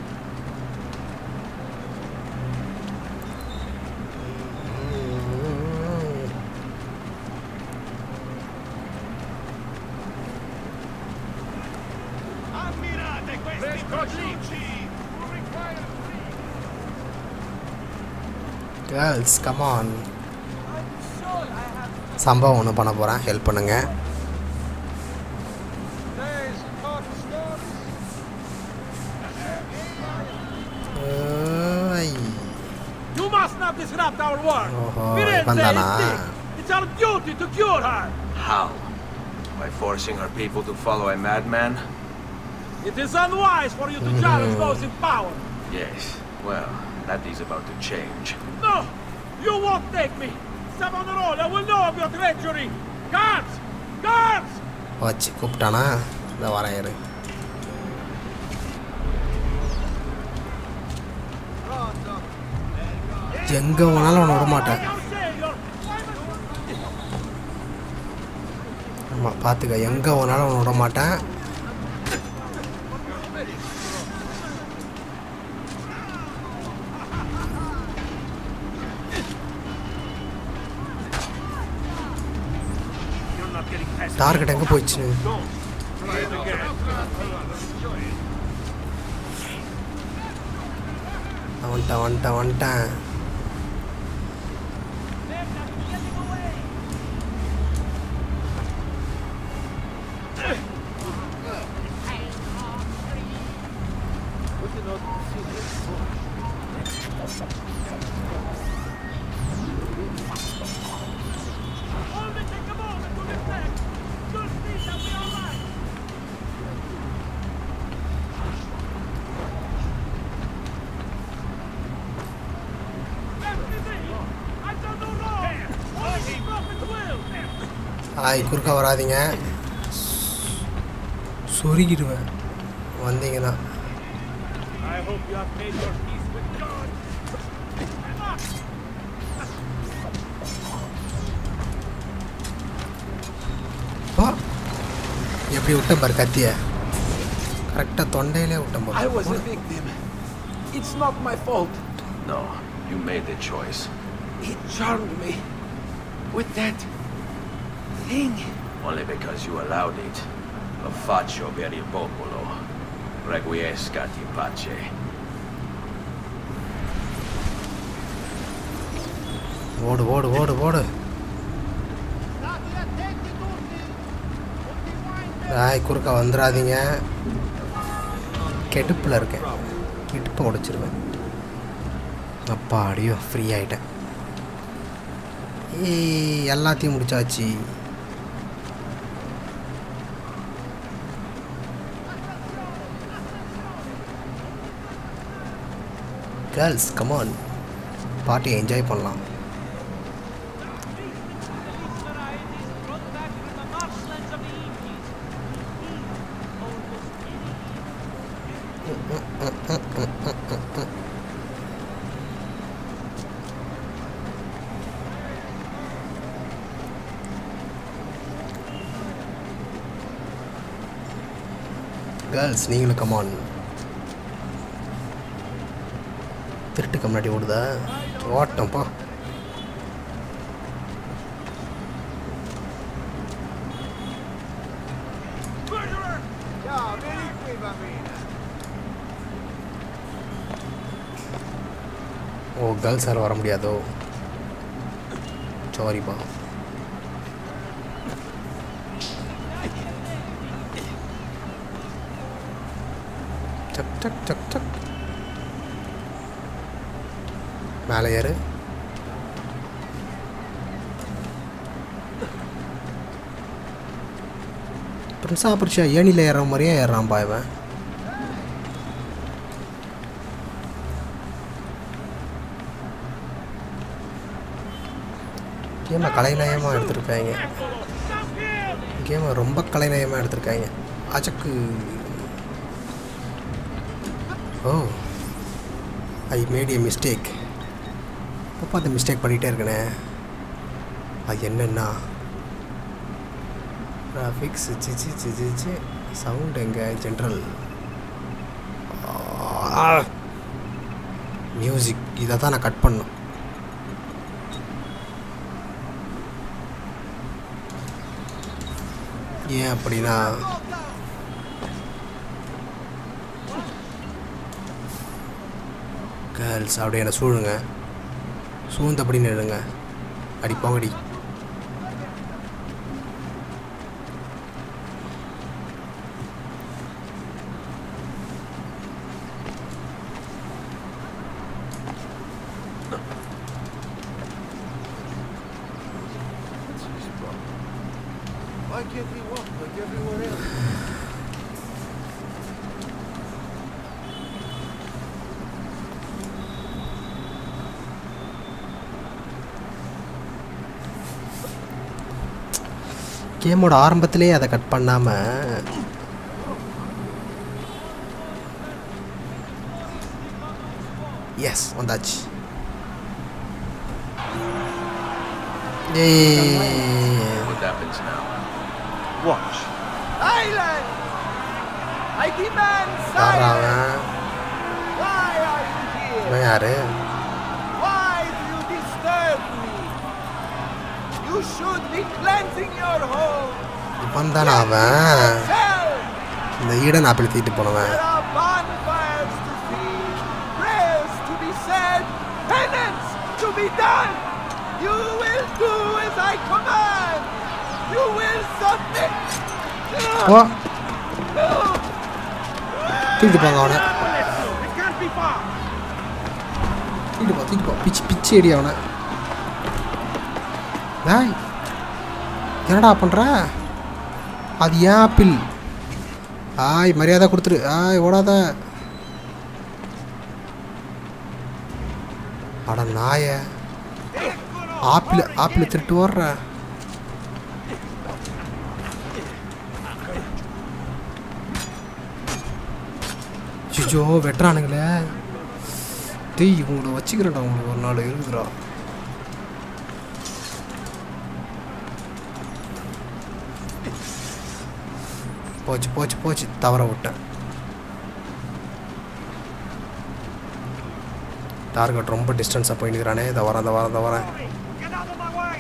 Girls come on. சம்பவம் ஒன்று பண்ண போகிறேன், ஹெல்ப் பண்ணுங்க. You must not disrupt our work. இவன் தானா? It's our duty to cure her. How? By forcing our people to follow a madman? It is unwise for you to challenge those in power. Yes. Well, that is about to change. No! You won't take me! Savonarola will know of your treachery! Guards! Guards! வச்சு கூப்பிட்டானா? இந்த வரேன் இரு. எங்கே வேணாலும் அவனை விட மாட்டேன். ஆமாம் பார்த்துக்க, எங்கே வேணாலும் அவனை விட மாட்டேன். டார்கெட் எங்கே போயிடுச்சு? வந்துட்டேன். குறுக்க வராதிங்க, சொருகிடுவேன் வந்தீங்கன்னா. எப்படி விட்டேன் பாரு கத்திய, கரெக்டாக தொண்டையிலே விட்டேன் பாரு. I was a victim. It's not my fault. No, you made the choice. He charmed me with that thing. Only because you allowed it. Lo faccio per il popolo. Requiescat in pace. ஓடு ஓடு ஓடு ஓடு. குறுக்க வந்துடாதீங்க, கெடுப்பில் இருக்கேன், இடுப்பை உடைச்சிருவேன். அப்பா அடியோ ஃப்ரீ ஆகிட்டேன். எல்லாத்தையும் முடிச்சாச்சு. கேர்ள்ஸ் கமான், பார்ட்டியை என்ஜாய் பண்ணலாம். கேர்ள்ஸ் நீங்களும் கமான். திருட்டுக்கு முன்னாடி ஓடுதா ஓட்டம்ப்பா. ஓ கேர்ள்ஸால் வர முடியாதோ, சாரிப்பா. டக் டக் டக் டக் மேலே ஏறு. பிரின்ஸா பிரிச்சா ஏணியில் ஏறுற மாதிரியே ஏறுறான்பா இவன். கேமை கலைநயமாக எடுத்திருக்காங்க. கேமை ரொம்ப கலைநயமாக எடுத்திருக்காங்க. அச்சக்கு. Oh I made a mistake. அப்போ அந்த மிஸ்டேக் பண்ணிகிட்டே இருக்கனே. அது என்னென்னா கிராஃபிக்ஸ் சிச்சி சவுண்ட் எங்கே ஜென்ரல் மியூசிக் இதை தான் நான் கட் பண்ணேன். ஏன் அப்படின்னா கேர்ள்ஸ் அப்படியே என்ன சூழுங்க, சூழ்ந்தபடி நிடுங்க, அடி போங்கடி. Why can't he walk like everyone else? கேமோட ஆரம்பத்திலே அதை கட் பண்ணாமல் எஸ் வந்தாச்சு. What happens now? Watch. Silence! I demand யாரா silence! அவன்? Why are you here? இவன் யாரு? Why do you disturb me? You should be cleansing your home. இவன் தானே அவன், Tell! இந்த ஈடன் ஆப்பிள் தீட்டு போனவன். There are bonfires to see, prayers to be said, penance to be done. You will do as I command. You will submit. ஓ தூக்கிட்டு போங்க அவனை. It can't be far. தூக்கிட்டு போ பிச்சு பிச்சு அடி அவனை. டேய் என்னடா பண்ணுற? அது ஏன் ஆப்பிள்? ஆய் மரியாதை கொடுத்துரு. ஆய் ஓடாத. அட நாய, ஆப்பிள் திருட்டு ஓடுற. ஐயோ வெட்டுறானுங்களே. டேய் இவங்களை வச்சுக்கிறேன்டா, உங்களுக்கு ஒரு நாள் இருக்குதுடா. போச்சு போச்சு போச்சு, தவற விட்டேன். டார்கெட் ரொம்ப டிஸ்டன்ஸாக போயின்னுக்கிறானே. தவறேன். Get out of my way!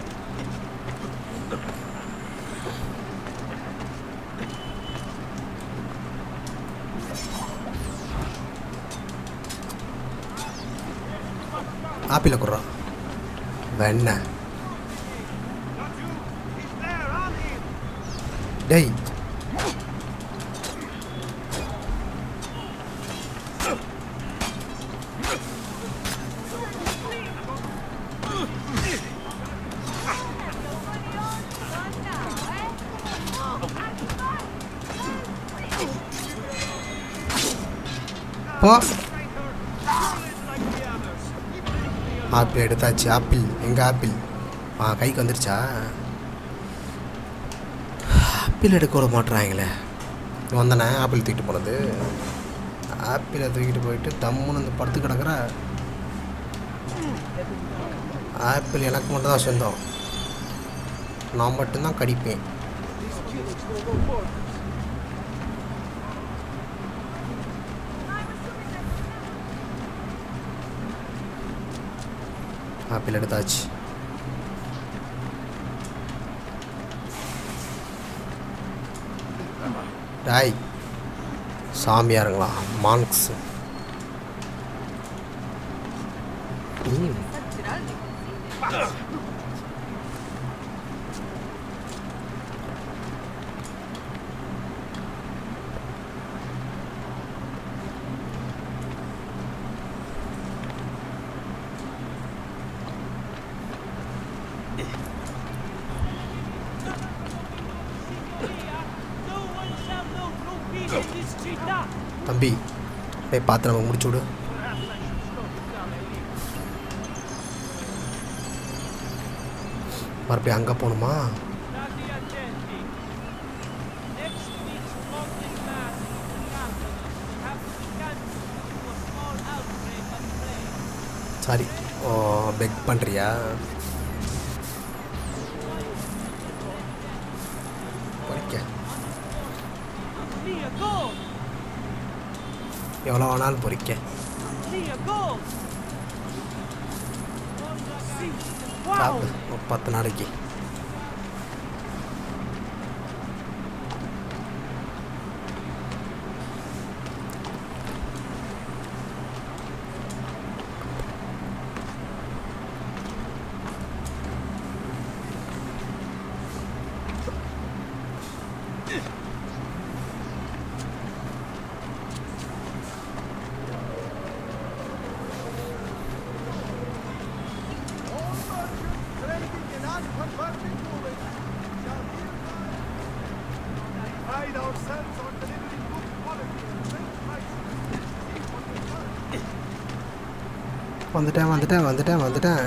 ஆப்பிள குடுறா வெண்ண. Not you! He's there, on him! டேய் போ. ஆப்பிள் எடுத்தாச்சு. ஆப்பிள் எங்கே ஆப்பிள்? கைக்கு வந்துருச்சா? ஆப்பிள் எடுக்க விட மாட்டுறாங்களே. வந்தானே ஆப்பிள் தூக்கிட்டு போனது. ஆப்பிளை தூக்கிட்டு போயிட்டு தம்முன்னு வந்து படுத்து கிடக்குற. ஆப்பிள் எனக்கு மட்டும் தான் சொந்தம். நான் மட்டும்தான் கடிப்பேன். ஆப்பிள் எடுத்தாச்சு. டாய் சாமியாருங்களா மான்க்ஸ். தம்பி போய் பார்த்து நம்ம முடிச்சு விடு. மறுபடியும் அங்கே போகணுமா? சாரி, பெக் பண்ணுறியா? எவ்வளோ வேணாலும் பொறிக்க. 10 நாளைக்கு. வந்துட்டேன்.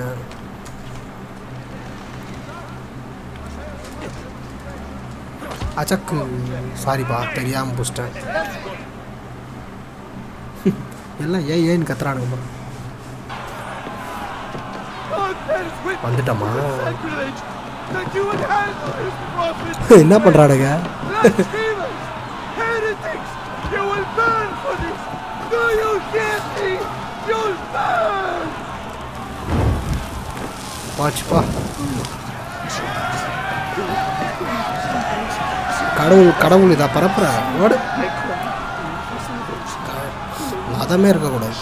அச்சக்கு சாரிப்பா, தெரியாமல் பிடிச்சிட்டேன். எல்லாம் ஏன்னு கத்துறானுங்கம்மா. வந்துட்டோமா? என்ன பண்ணுறானுங்க? வாட்ச்ப்பா, கடவுள் இதா பரப்புற ஓடு. அதமே இருக்கக்கூடாது.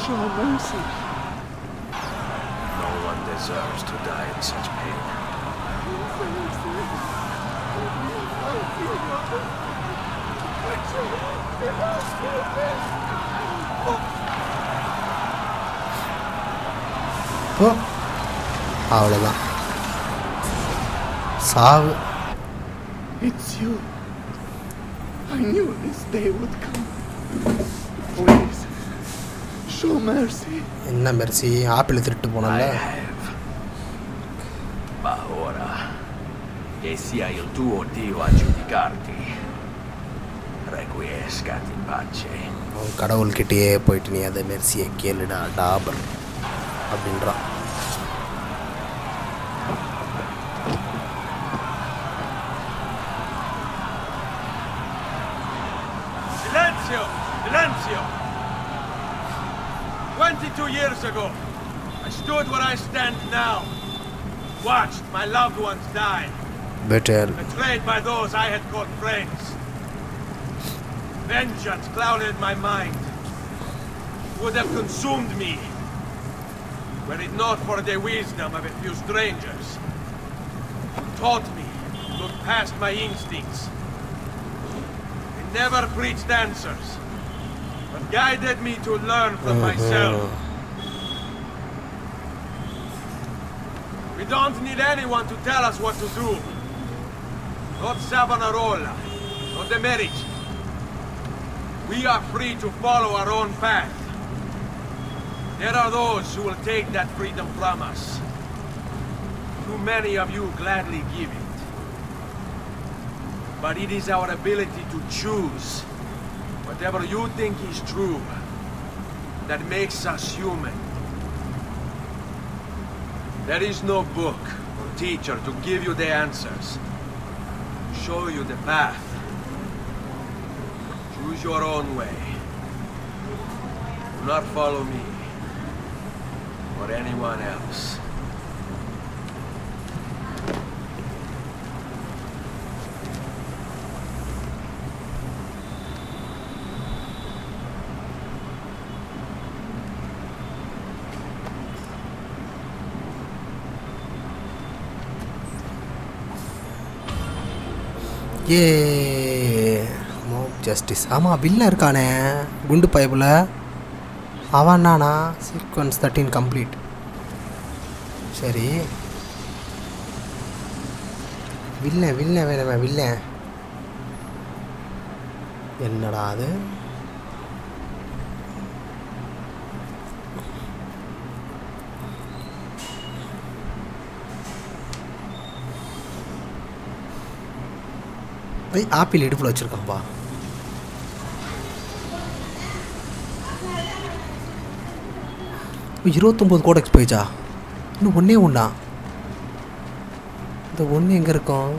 அவ்வளோதான், சாவு. It's you. I knew this day would come. Please, show mercy. என்ன மெர்சி? ஆப்பிள் திருட்டு போனல. Ma ora che sia il tuo Dio a giudicarti, requiescat in pace. கடவுள்கிட்டயே போயிட்டு நீ அதை மெர்சியை கேளுடா டாபர் அப்படின்றான். Silenzio! 22 years ago, I stood where I stand now. Watched my loved ones die. Betrayed by those I had called friends. Vengeance clouded my mind. Would have consumed me, were it not for the wisdom of a few strangers who taught me to look past my instincts. They never preached answers, but guided me to learn from myself. We don't need anyone to tell us what to do. Not Savonarola, not the Medici. We are free to follow our own path. There are those who will take that freedom from us. Too many of you gladly give it. But it is our ability to choose whatever you think is true that makes us human. There is no book or teacher to give you the answers, show you the path. Choose your own way. Do not follow me or anyone else. A mock justice. ஆமாம் வில்ல இருக்கானே குண்டு பைப்பில் அவன் நானா. Sequence 13 complete. சரி வில்ல வேணுமே வில்ல என்னடா அது. ஆப்பிள் இடுப்பில் வச்சுருக்கான்ப்பா. இப்போ 29 கோடெக்ஸ் போயிச்சா? இன்னும் ஒன்றே ஒன்றா. இந்த ஒன்று எங்கே இருக்கும்?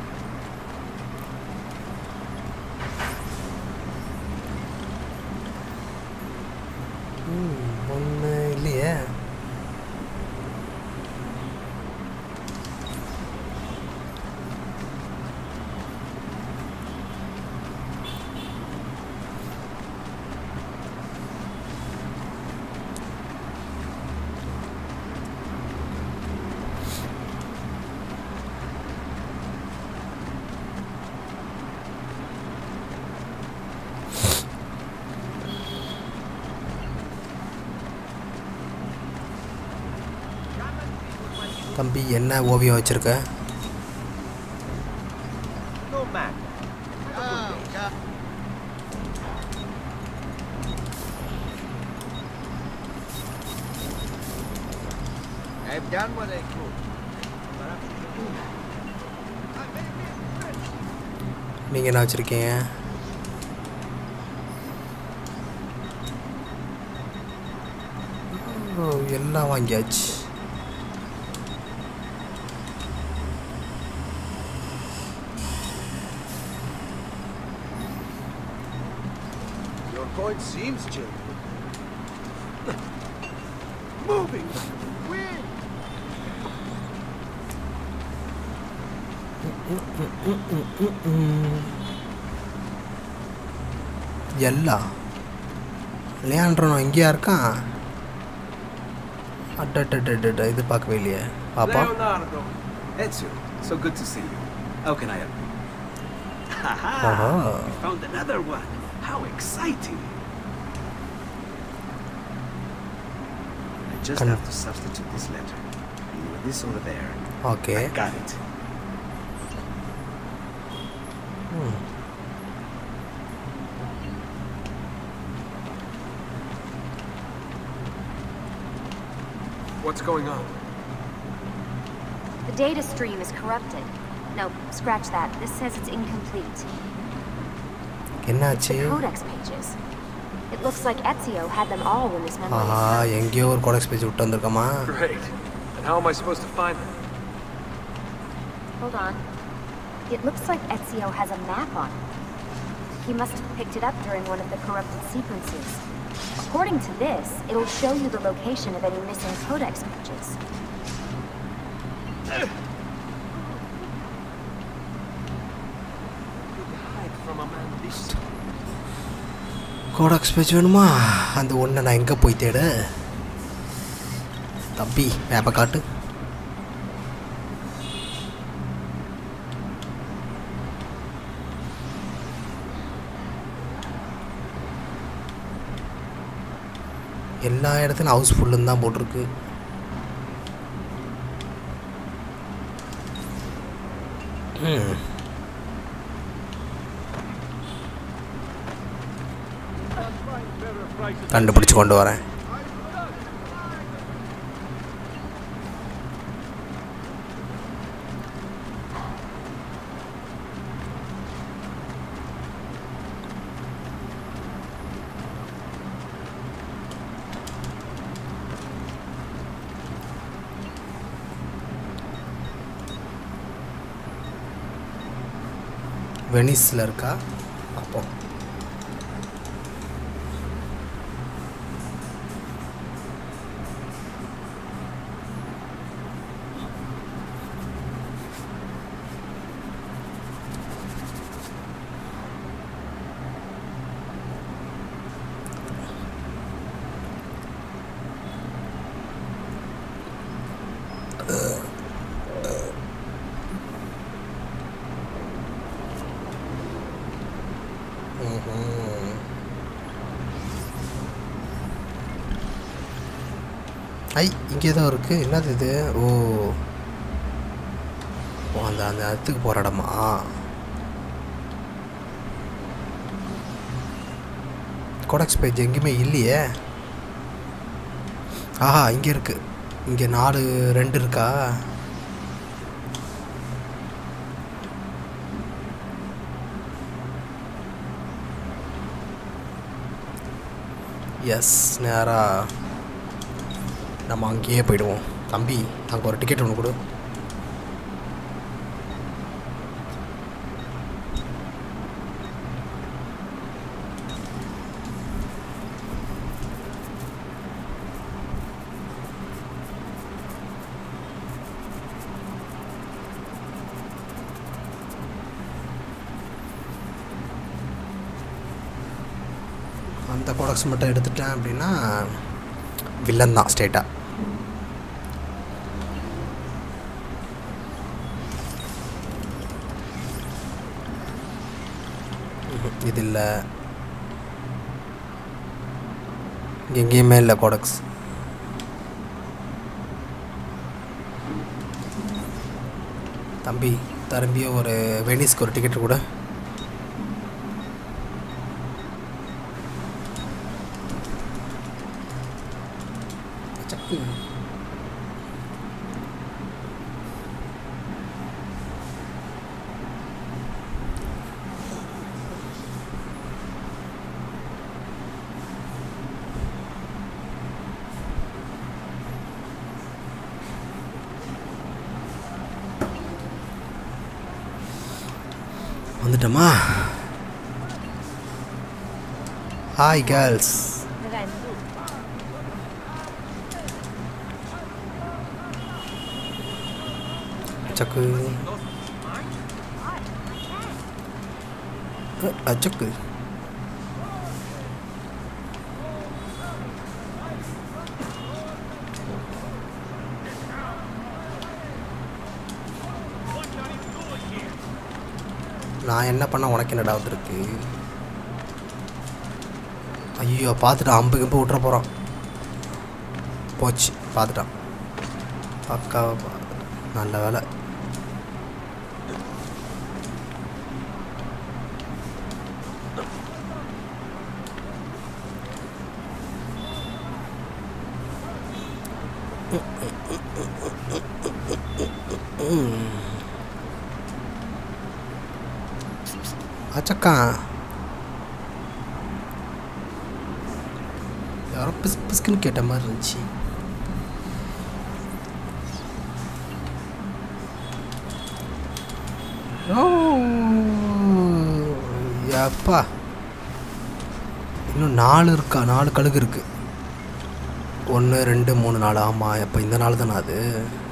ஒன்று இல்லையே. தம்பி என்ன ஓவியம் வச்சுருக்க? No matter. I've done what I could. நீங்கள் என்ன வச்சுருக்கீங்க? எல்லாம் வாங்கியாச்சு. Your point seems genuine. Moving! Win! எல்லாம் லியாண்ட்ரோனும் இங்கேயா இருக்கான்? அட்ட இது பார்க்கவே இல்லையே. பாப்பா Leonardo. Ezio, so good to see you. How can I help you? Aha. We found another one. How exciting! I just have to substitute this letter. You know, this over there. Okay. I got it. What's going on? The data stream is corrupted. No, scratch that. This says it's incomplete. என்னாச்சு? Codex pages. It looks like Ezio had them all when this memory ஆஹா எங்கேயோ ஒரு கோடெக்ஸ் பேஜ் விட்டு வந்திருக்கமா. Great. And how am I supposed to find them? Hold on. It looks like Ezio has a map on it. He must have picked it up during one of the corrupted sequences. According to this, it'll show you the location of any missing codex pages. Hide from a man this codex page வேணுமா? அந்த ஒன்றை நான் எங்கே போய் தேட? தம்பி மேப்பை காட்டு. எல்லா இடத்துலையும் ஹவுஸ் ஃபுல்லுன்னு தான் போட்டிருக்கு. கண்டுபிடிச்சு கொண்டு வரேன். வெனிஸில் இருக்கா? அப்போ ஐ இங்கே ஏதோ இருக்குது. என்னது இது? ஓ அந்த அந்த இடத்துக்கு போகிற இடமா? கோடெக்ஸ் பேஜ் எங்கேயுமே இல்லையே. ஆஹா இங்கே இருக்குது. இங்கே 4 இருக்கா? எஸ், நேராக நம்ம அங்கேயே போயிடுவோம். தம்பி அங்கே ஒரு டிக்கெட் ஒன்று கொடு. அந்த கோடக்ஸ் மட்டும் எடுத்துட்டேன் அப்படின்னா வில்லன் தான் ஸ்டேட்டாக. இது இல்லை, எங்கேயுமே இல்லை கோடக்ஸ். தம்பி திரும்பியும் ஒரு வெனிஸ்க்கு ஒரு டிக்கெட் கூட. வந்துட்டோமா? Hi girls. அச்சக்கு அச்சக்கு நான் என்ன பண்ண உனக்கு என்னடா வந்துருக்கு? ஐயோ பார்த்துட்டான். அம்பு கம்பு விட்டுற போகிறான். போச்சு, பார்த்துட்டான். பக்காவை பார்த்துட்டான். நல்ல வேலை. அச்சக்கா யாரோ பிஸ் பிஸ்குன்னு கேட்ட மாதிரி இருந்துச்சு. அப்பா இன்னும் 4 இருக்கா? 4 கழுகு இருக்கு. 1 2 3 4. ஆமாம், எப்போ இந்த நாள் தானே அது?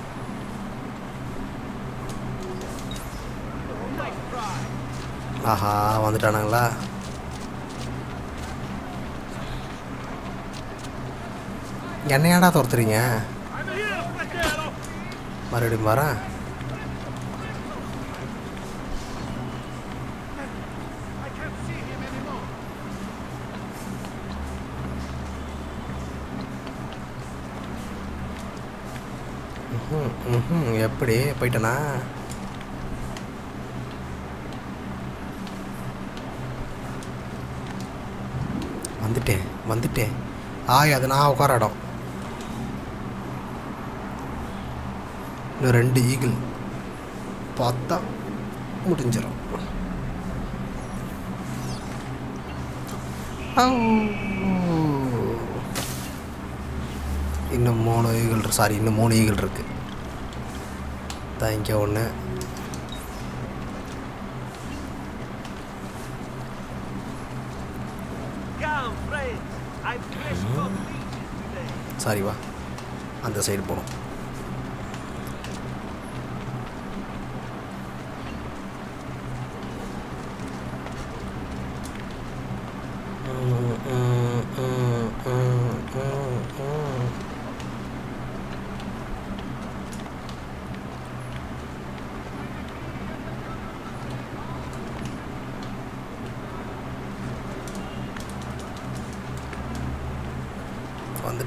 ஆஹா வந்துட்டானுங்களா? என்னையாடா துரத்துறீங்க? மறுபடியும் வரேன். எப்படி போயிட்டேனா? வந்துட்டேன். ஆய் அது நான் உட்கார இடம். இன்னும் 2 ஈகிள் பார்த்தா முடிஞ்சிடும். இன்னும் 3 ஈகிள். சாரி, இன்னும் 3 ஈகிள் இருக்கு. இங்கே 1. சாரி வா, அந்த சைடு போகணும்.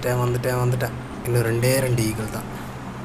வந்துட்டேன். இன்னும் 2 ஈகிள் தான்.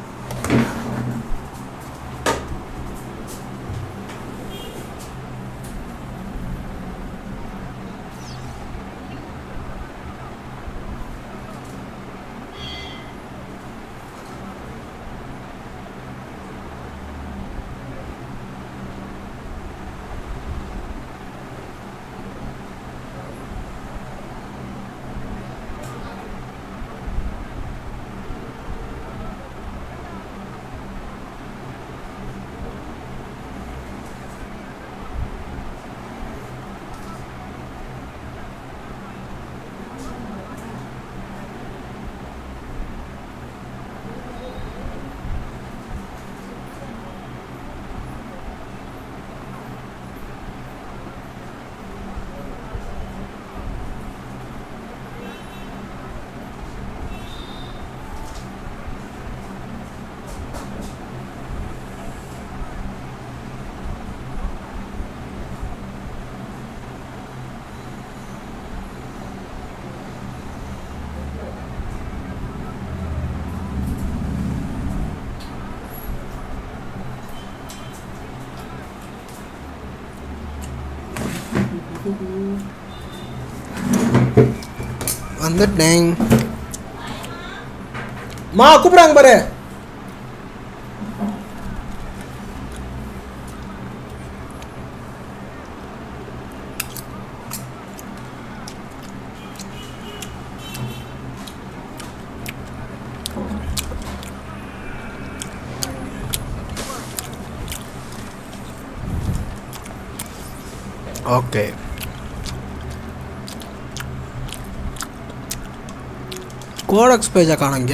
வந்துட்டேன். மா கூப்பிடுறாங்க பாரு. ஓகே கோடெக்ஸ் பேஜை காணுங்க.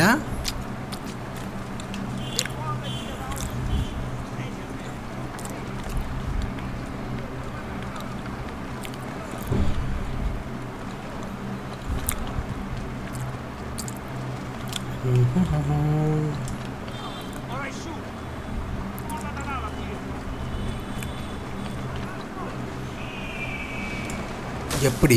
எப்படி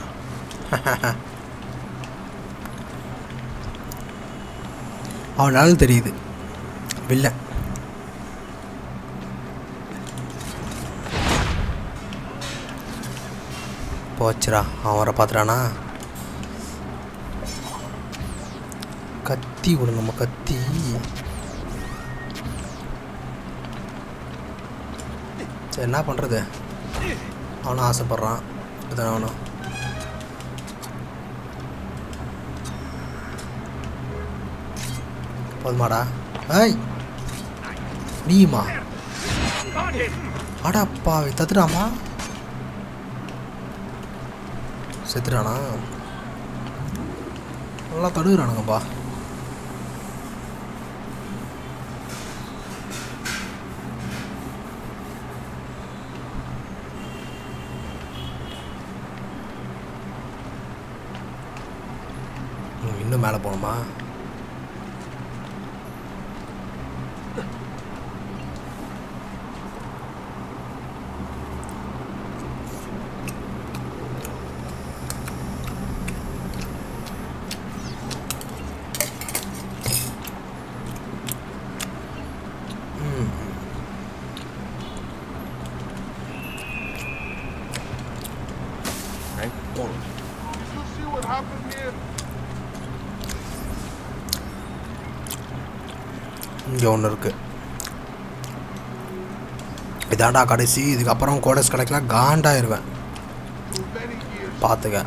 அவனாலும் தெரியுது வில்ல. போச்சுரா, அவரை பார்த்துறானா. கத்தி விடு, நம்ம கத்தி. சரி என்ன பண்ணுறது, அவனும் ஆசைப்பட்றான். இதுதானே அவனும். போதுமாடா. ஏய் நீமா அடாப்பா தத்துடாமா. செத்துறானா, நல்லா தடுக்கிறானுங்கப்பா. இன்னும் மேலே போகணுமா? இங்கே ஒன்று இருக்குது. இதாண்டா கடைசி. இதுக்கப்புறம் கோடெக்ஸ் கிடைக்கலாம் காண்டாயிருவேன், பார்த்துக்க.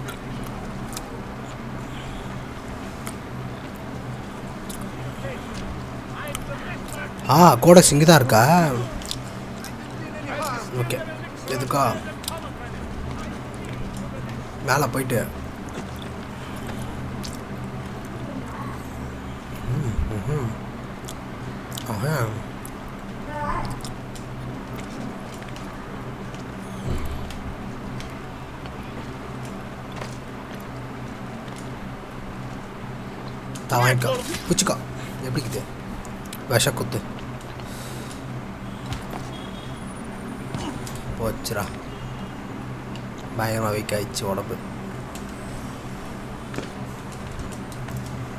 கோடெக்ஸ் இங்கே தான் இருக்கா? ஓகே, எதுக்கா மேலே போயிட்டு வாங்கிக்கோ, பிடிச்சிக்கோ. எப்படிக்குது விஷ குத்து போச்சுரா. பயங்கரமாக வீக் ஆயிடுச்சு உடம்பு.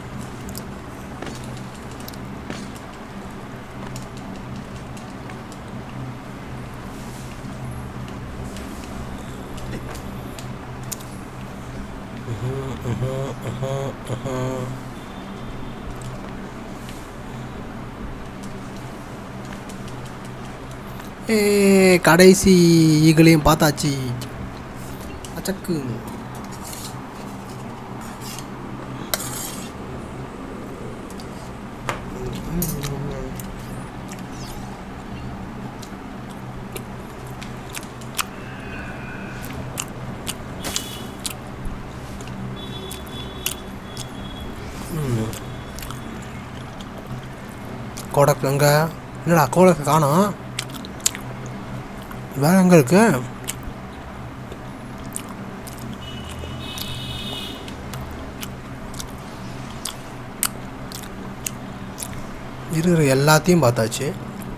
கடைசி ஈகளையும் பார்த்தாச்சு. அச்சக்கு கோடக்கு எங்கே? என்னடா கோடக்கு காணோம். வேற எங்கே இருக்கு? இருக்கிற எல்லாத்தையும் பார்த்தாச்சு.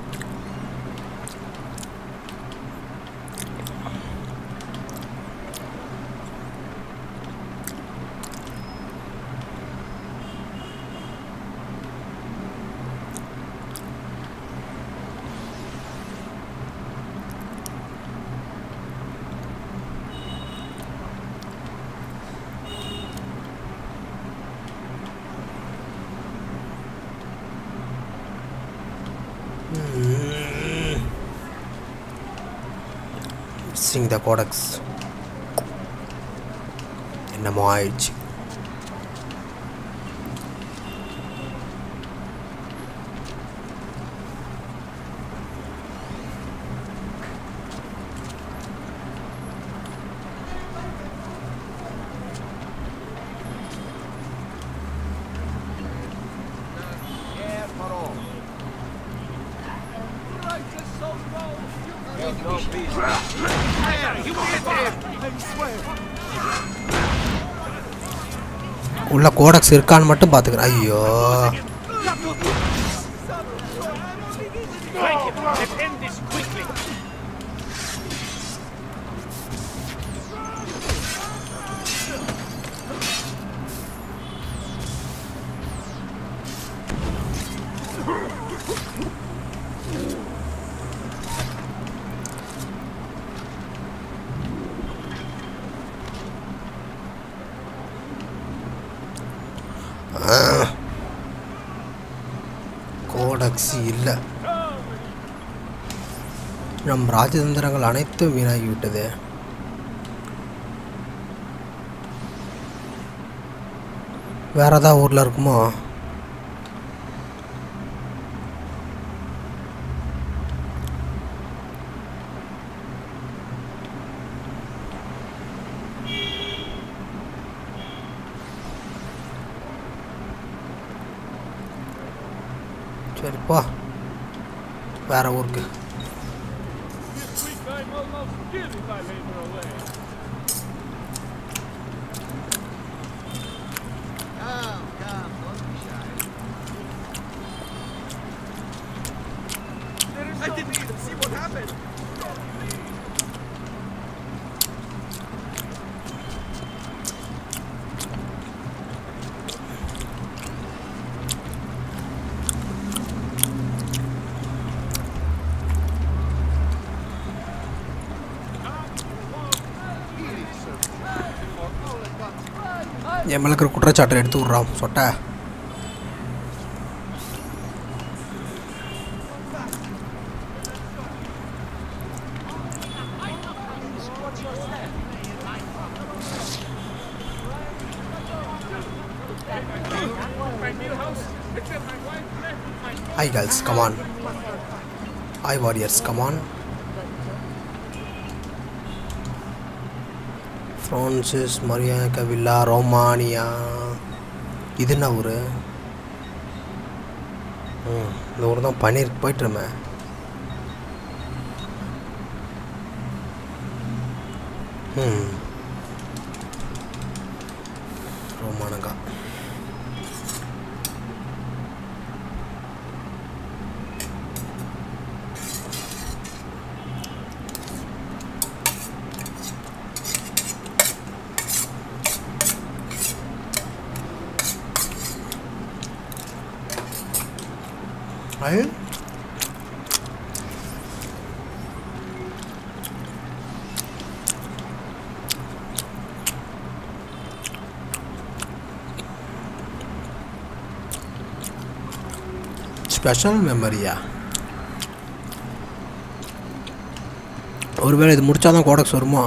Missing the codex. என்னமோ ஆயிடுச்சு. உள்ள கோடக்ஸ் இருக்கான்னு மட்டும் பார்த்துக்கிறேன். ஐயோ கோடக்ஸ் இல்லை. நம் ராஜதந்திரங்கள் அனைத்தும் வீணாகிவிட்டது. வேற ஏதாவது ஊரில் இருக்குமோ? சரிப்பா வேற ஊருக்கு. I didn't even see what happened. என் மேலே இருக்கிற குற்றச்சாட்டை எடுத்து விட்றான் சொட்ட. Hi girls, come on. Hi warriors, come on. Francis Maria Cavilla Romania. இது என்ன ஊர்? இந்த ஊர் தான் பன்னீருக்கு போயிட்டுருமே. ரோமானங்கா. Right? ஸ்பெஷல் மெமரியா? ஒருவேளை இது முடிச்சாதான் கோடக்ஸ் வருமா?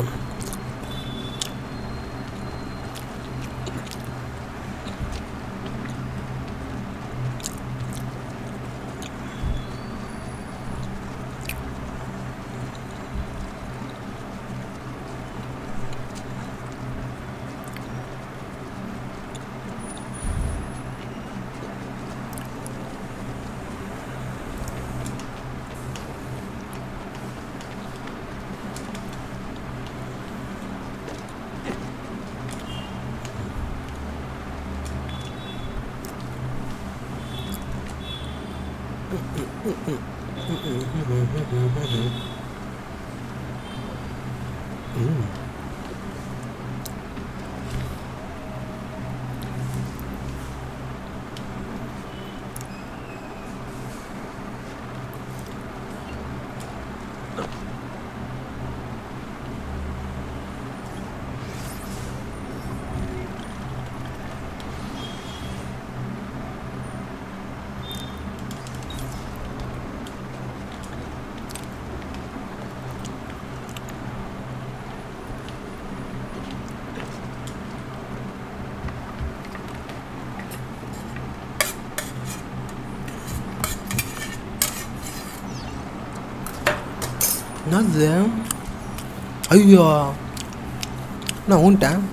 என்னது? ஐயோ நான் ஊன்ட்டேன்.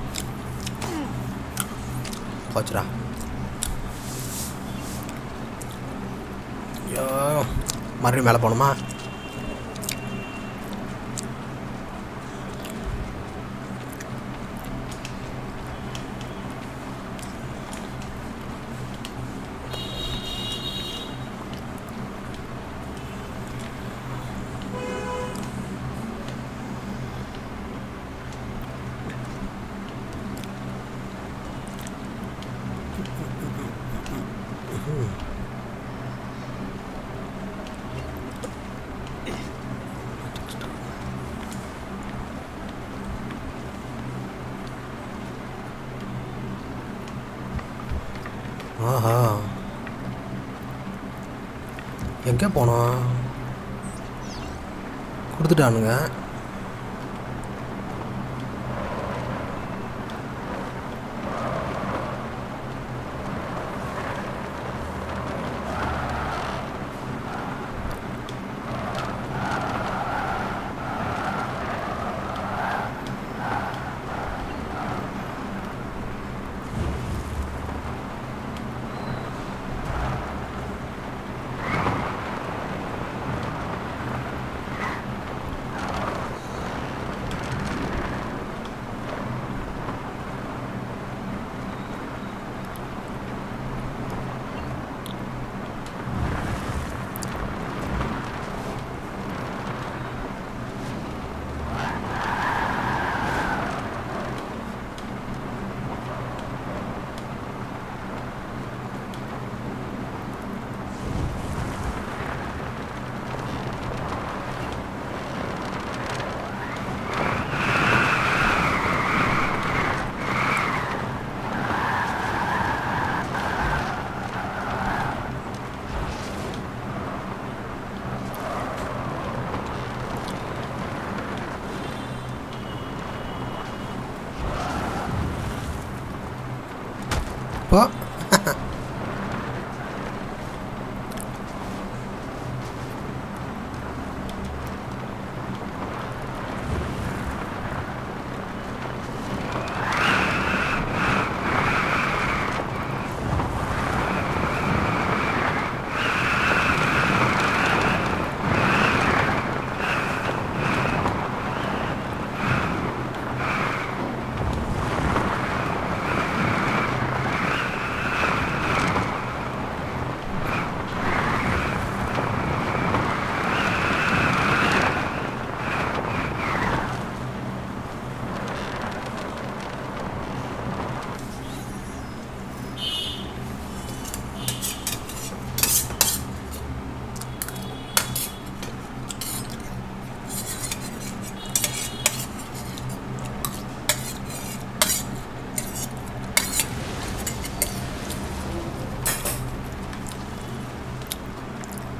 போச்சுடா. ஐயோ மறுபடியும் மேலே போகணுமா? ஆஹா எங்கே போனோம்? கொடுத்துட்டானுங்க.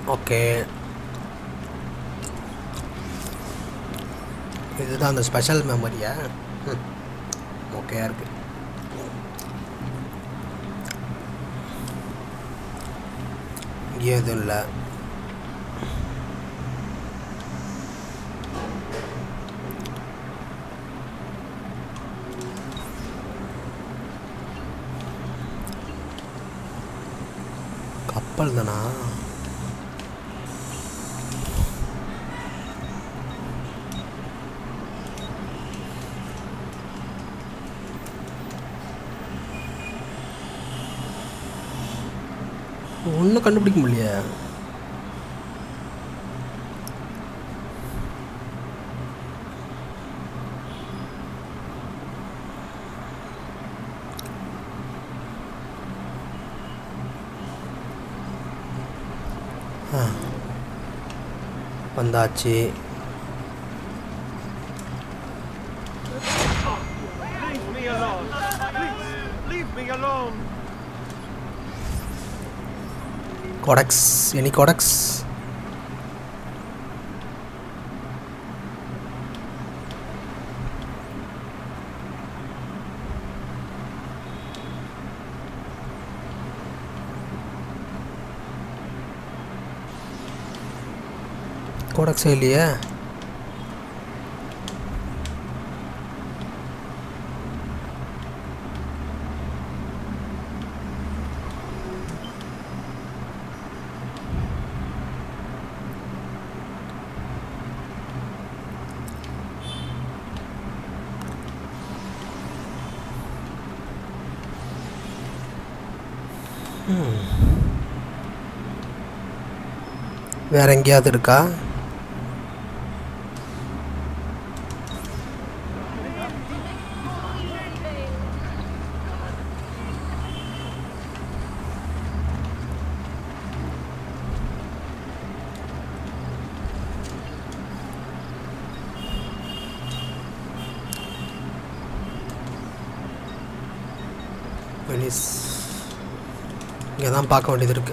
ஓகே, இதுதான் அந்த ஸ்பெஷல் மெமரியா? ஓகேயா இருக்கு. இங்கே எதுவும் இல்லை. கப்பல் தானா? ஒன்றும் கண்டுபிடிக்க முடியலையே. வந்தாச்சு. Leave me alone. Please, leave me alone. Codex, any codex? கோடெக்ஸே இல்லையே. வேற எங்கேயாவது இருக்கா? இங்கே தான் பார்க்க வேண்டியது இருக்கு.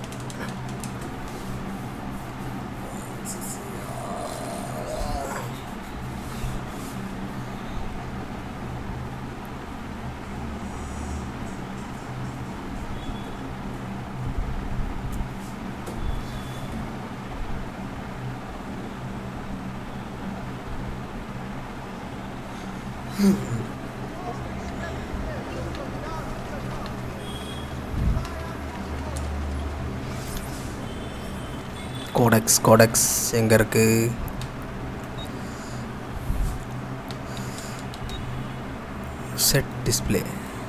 கோடெக்ஸ் எங்கே இருக்கு? Set display.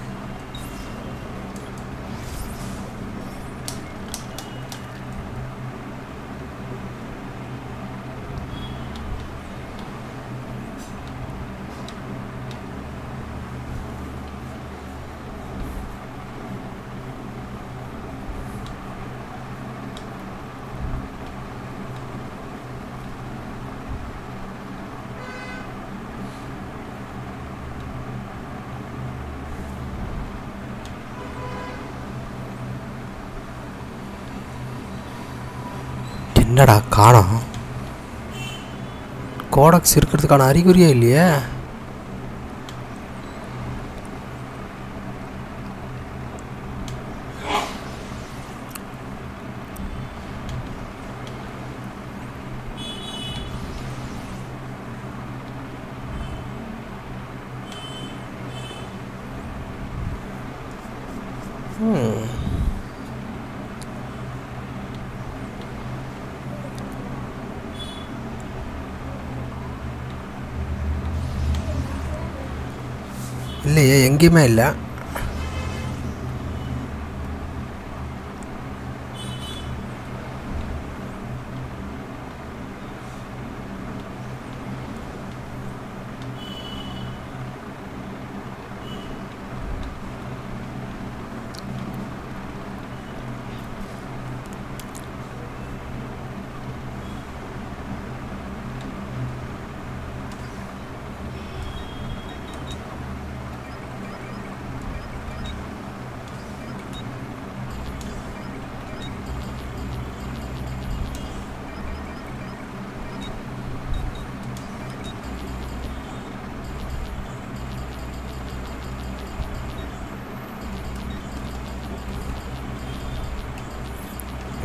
என்னடா காணோம்? கோடெக்ஸ் இருக்கிறதுக்கான அறிகுறியே இல்லையே. இல்லையே, எங்கேயுமே இல்லை.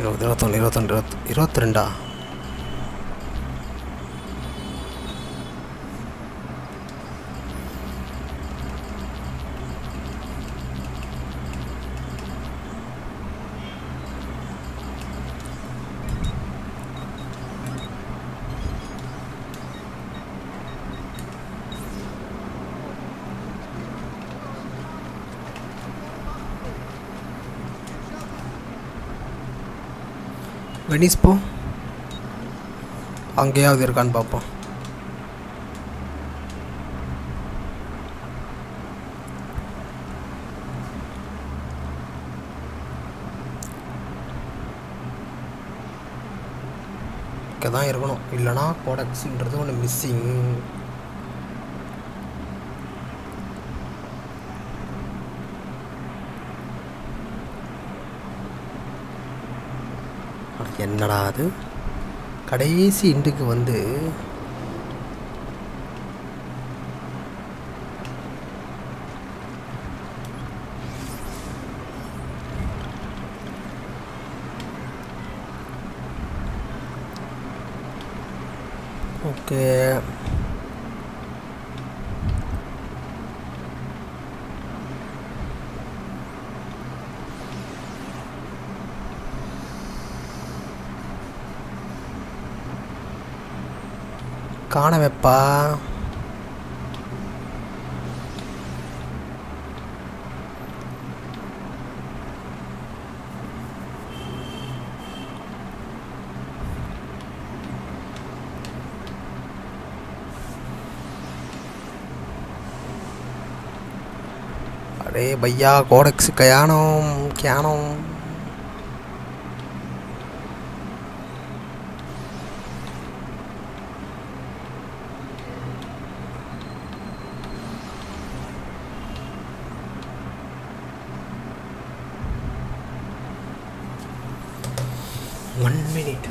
22 வெனிஸ் போ, அங்கேயாவது இருக்கான்னு பார்ப்போம். இங்கே தான் இருக்கணும், இல்லைனா கோடெக்ஸுன்றது ஒன்று மிஸ்ஸிங். என்னடா அது கடைசி இண்டுக்கு வந்து ஓகே. காண வைப்பா. अरे भैया कोडेक्स क्या One minute.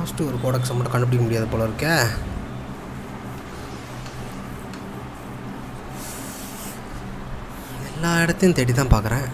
லாஸ்ட்டு ஒரு கோடக்ஸை மட்டும் கண்டுபிடிக்க முடியாது போல இருக்க. எல்லா இடத்தையும் தேடி தான் பார்க்குறேன்.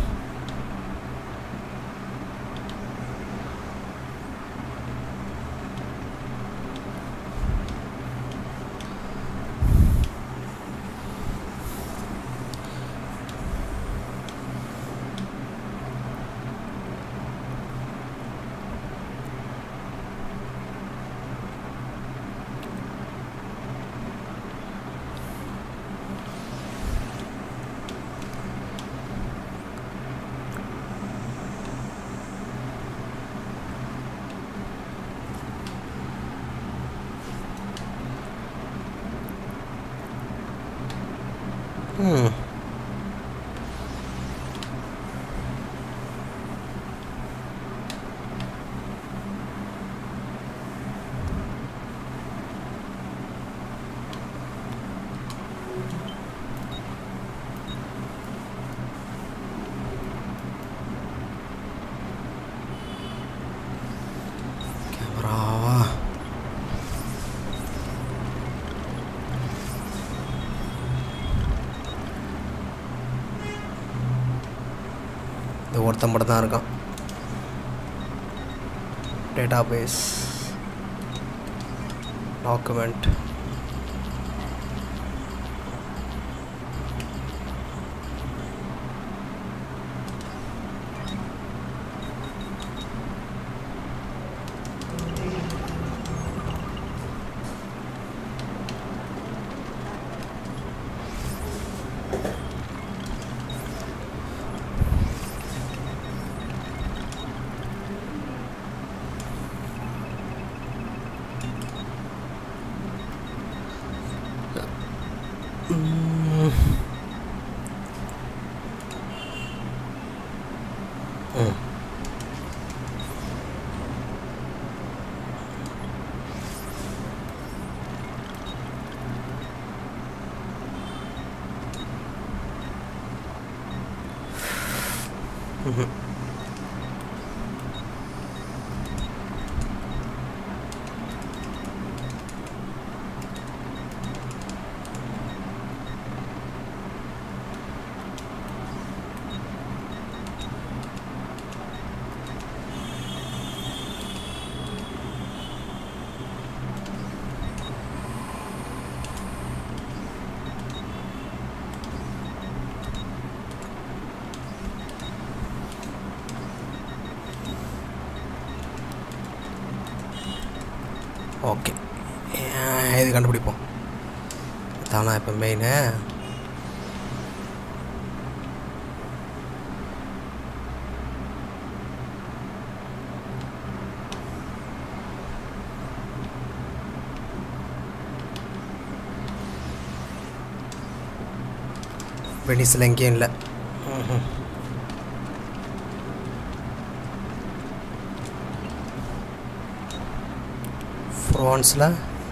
கேமராவா இது ஒருத்தன் மட்டும் தான் இருக்கான். Database document okay. இது கண்டுபிடிப்போம். தானா இப்போ மெயினு வெனிஸில் எங்கேயும் இல்லை. ஃப்ரான்ஸில்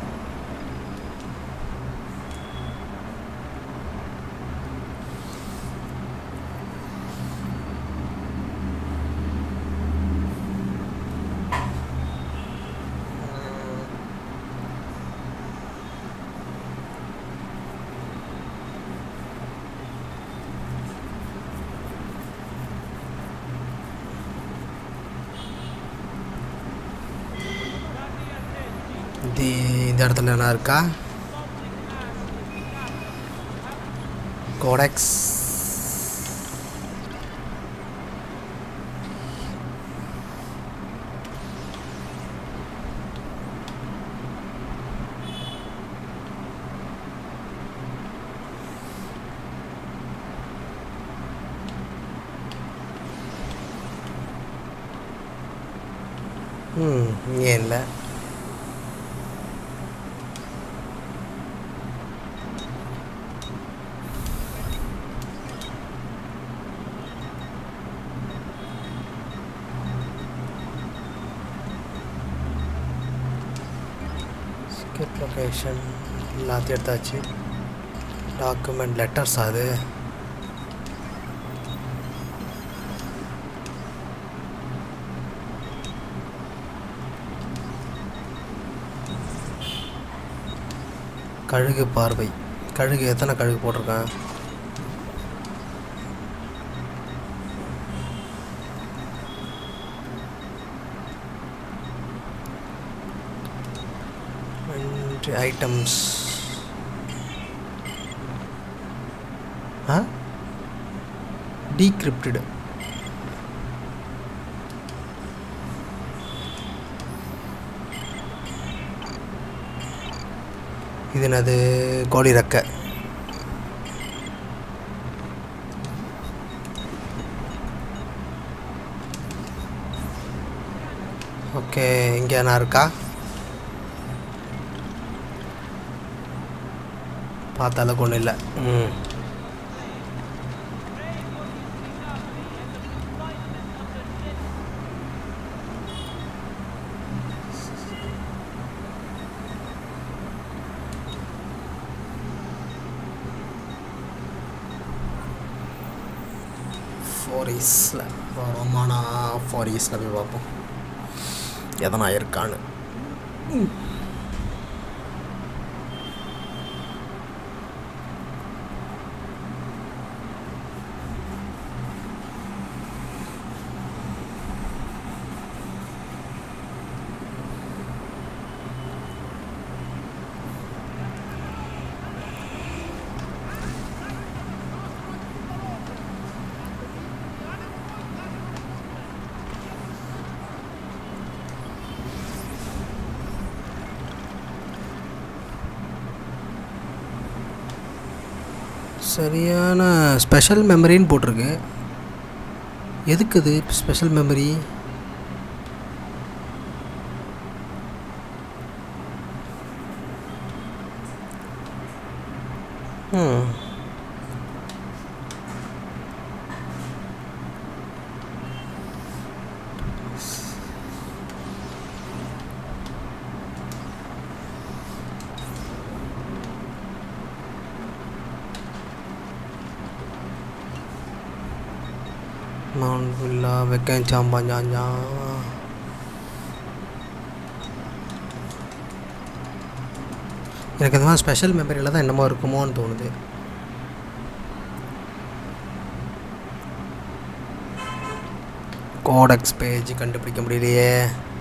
இந்த இடத்துல என்ன இருக்கா? கோடெக்ஸ் இங்கே இல்லை. லொகேஷன் எல்லாத்தையும் எடுத்தாச்சு. டாக்குமெண்ட் லெட்டர்ஸ் அது கழுகு பார்வை. கழுகு எத்தனை கழுகு போட்டிருக்கேன்? ஐட்டம்ஸ். டீக்ரிப்டட். இது என்னது? கோழி ரெக்கை. ஓகே, இங்கே என்ன இருக்கா? பார்த்தாலும் ஒன்றும் இல்லை. ஃபாரிஸில் ரொமானா ஃபாரிஸில் போய் பார்ப்போம் எதனா இருக்கான்னு. சரியான ஸ்பெஷல் மெமரின்னு போட்டிருக்கு. எதுக்கு இது ஸ்பெஷல் மெமரி? Mount Villa வைக்கேன் சாம்பாஞ்சாஞ்சா. எனக்கு இந்த மாதிரி ஸ்பெஷல் மெமரியில் தான் என்னமோ இருக்குமோன்னு தோணுது. கோடெக்ஸ் பேஜ் கண்டுபிடிக்க முடியலையே.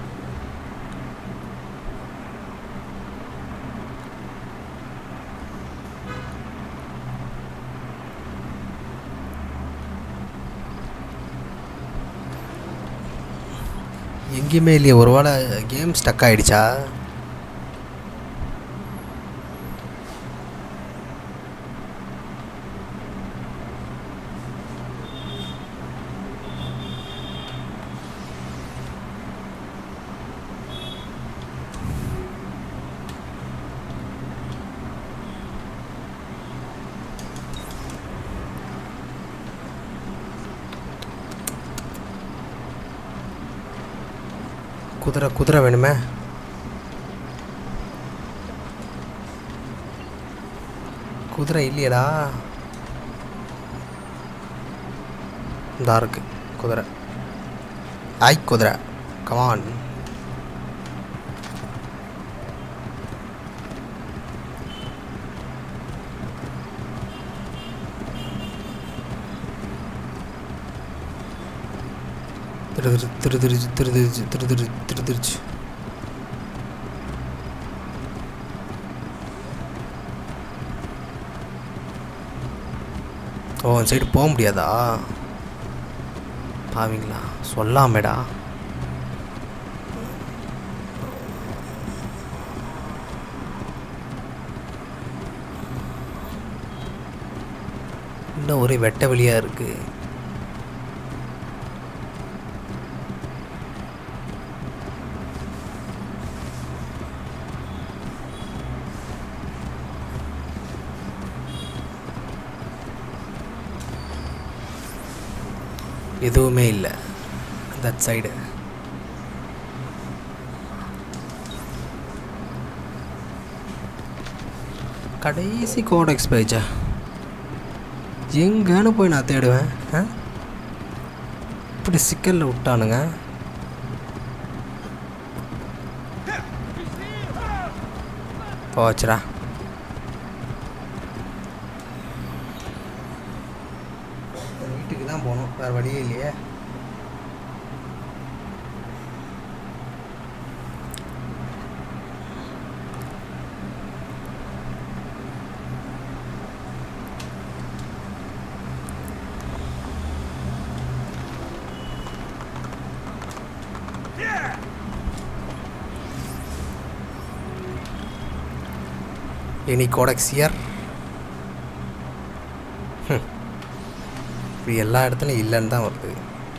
எங்கேயுமே இல்லையே. ஒரு வேளை கேம் ஸ்டக் ஆகிடுச்சா? குதிரை வேணுமே. குதிரை இல்லையடா. இந்த இருக்கு குதிரை. குதிரை கமான். திருதிருச்சு. ஓ, அந்த சைடு போக முடியாதா? பாவீங்களா, சொல்லாமேடா. இன்னும் ஒரே வெட்ட வெளியாக இருக்குது. எதுவுமே இல்லை தட் சைடு. கடைசி கோடெக்ஸ் பேஜா எங்கன்னு போய் நான் தேடுவேன்? இப்படி சிக்கலில் விட்டானுங்க. போச்சுடா. வீட்டுக்கு தான் போகணும், வேறு வழியே இல்லையே. Any codex here? இப்படி எல்லா இடத்துலையும் இல்லைன்னு தான் வருது.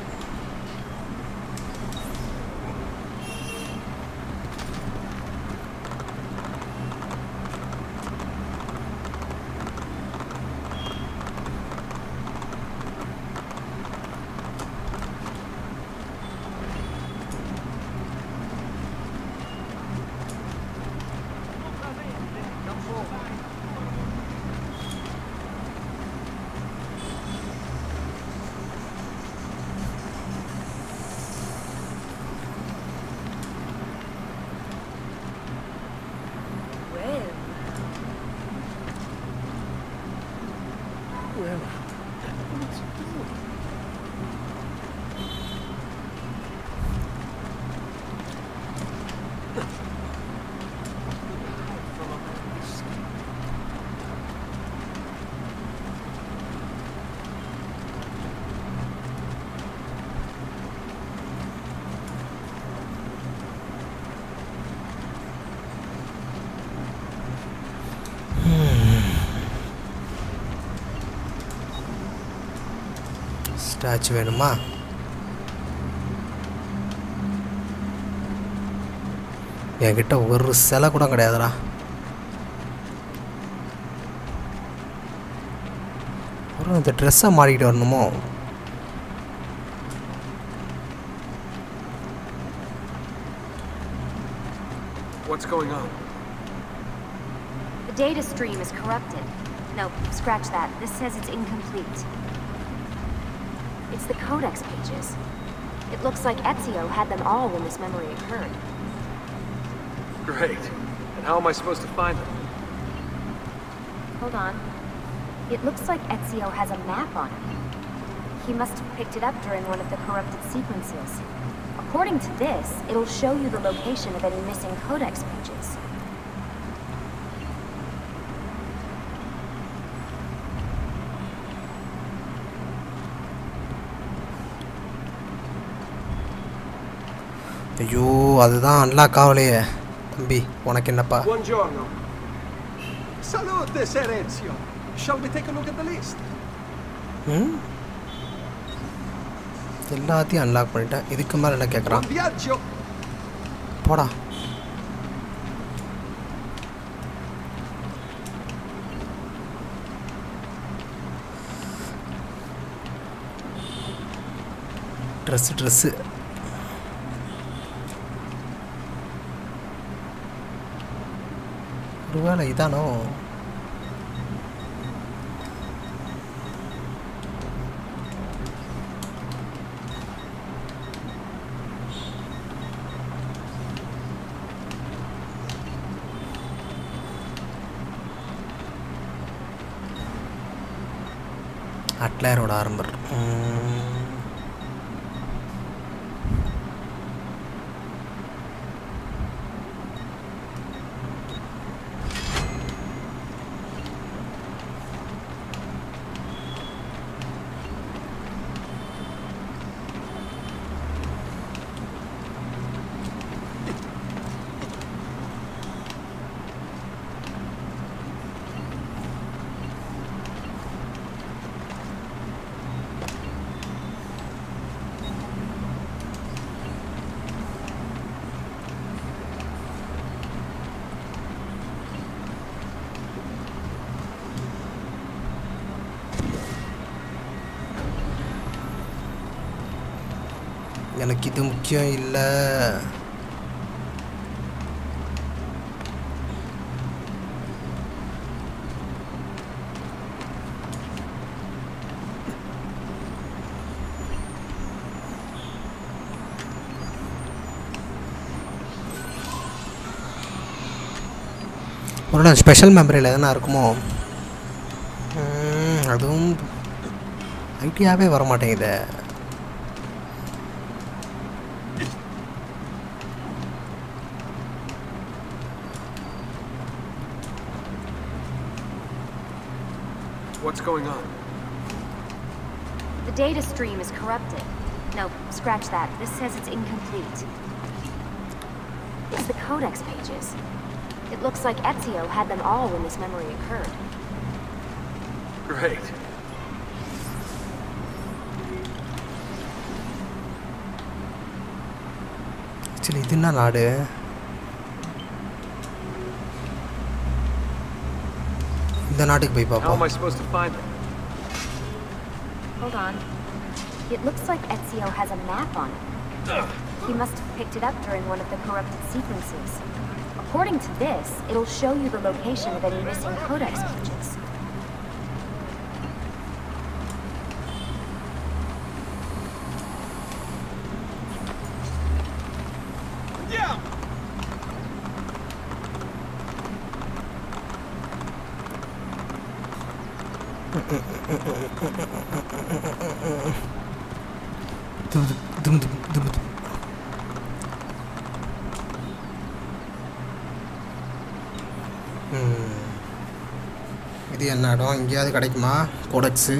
ஸ்டாச்சு வேணுமா? என்கிட்ட ஒரு சிலை கூட கிடையாதுடா. ஒரு இந்த ட்ரெஸ்ஸை மாறிக்கிட்டு வரணுமோ? What's going on? The data stream is corrupted. No, scratch that. This says it's incomplete. It's the codex pages. It looks like Ezio had them all when this memory occurred. Great. And how am I supposed to find them? Hold on. It looks like Ezio has a map on it. He must have picked it up during one of the corrupted sequences. According to this, it'll show you the location of any missing codex pages. ஐயோ, அதுதான் அன்லாக் ஆகலையே. தம்பி, உனக்கு என்னப்பா? Buongiorno. Salute, Ser Ezio. Shall we take a look at the list? எல்லாத்தையும் அன்லாக் பண்ணிட்டேன். இதுக்கு மேலே என்ன கேட்குறான்? Buon viaggio. போடா. ட்ரெஸ்ஸு ஒருவேளை இதானோ? அட்லரோட ஆரம்பர். எனக்கு இது முக்கியம் இல்லை. ஒரு ஸ்பெஷல் மெமரியில் எதனா இருக்குமோ? அதுவும் ஐடியாவே வர மாட்டேங்குது. What's going on? The data stream is corrupted. No, scratch that. This says it's incomplete. It's the codex pages. It looks like Ezio had them all when this memory occurred. Great. Actually இது என்ன நாடு? இந்த நாட்டுக்கு போய் How am பார்ப்போம். I supposed to find them? Hold on. It looks like Ezio has a map on it. He must have picked it up during one of the corrupted sequences. According to this, it'll show you the location of any missing codex pages. இது என்ன இடம்? எங்கேயாவது கிடைக்குமா கோடெக்ஸு?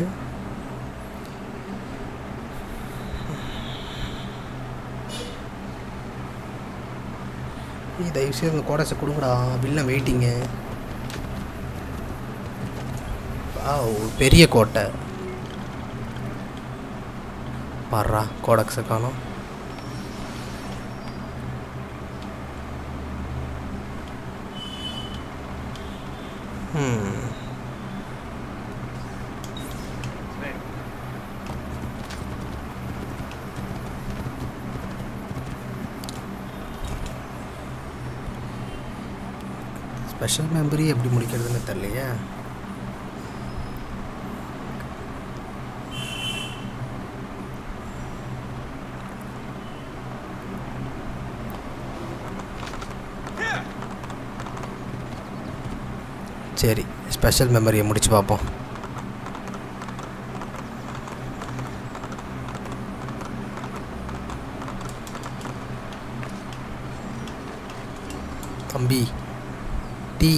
தயவுசெய்து அந்த கோடெக்ஸை கொடுங்கடா. வில்ல வெயிட்டிங்கு. பெரிய கோட்டை பாடுறா. கோடெக்ஸை காணோம். ஸ்பெஷல் மெமரி எப்படி முடிக்கிறதுன்னு தெரியலையே. சரி, ஸ்பெஷல் மெமரியை முடிச்சு பார்ப்போம். தம்பி டீ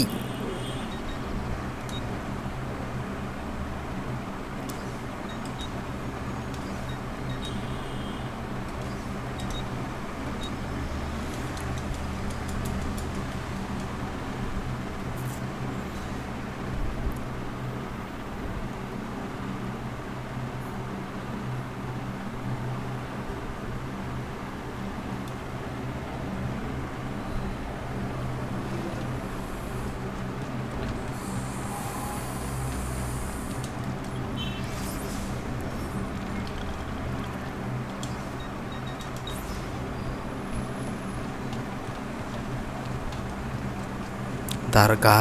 இருக்கா?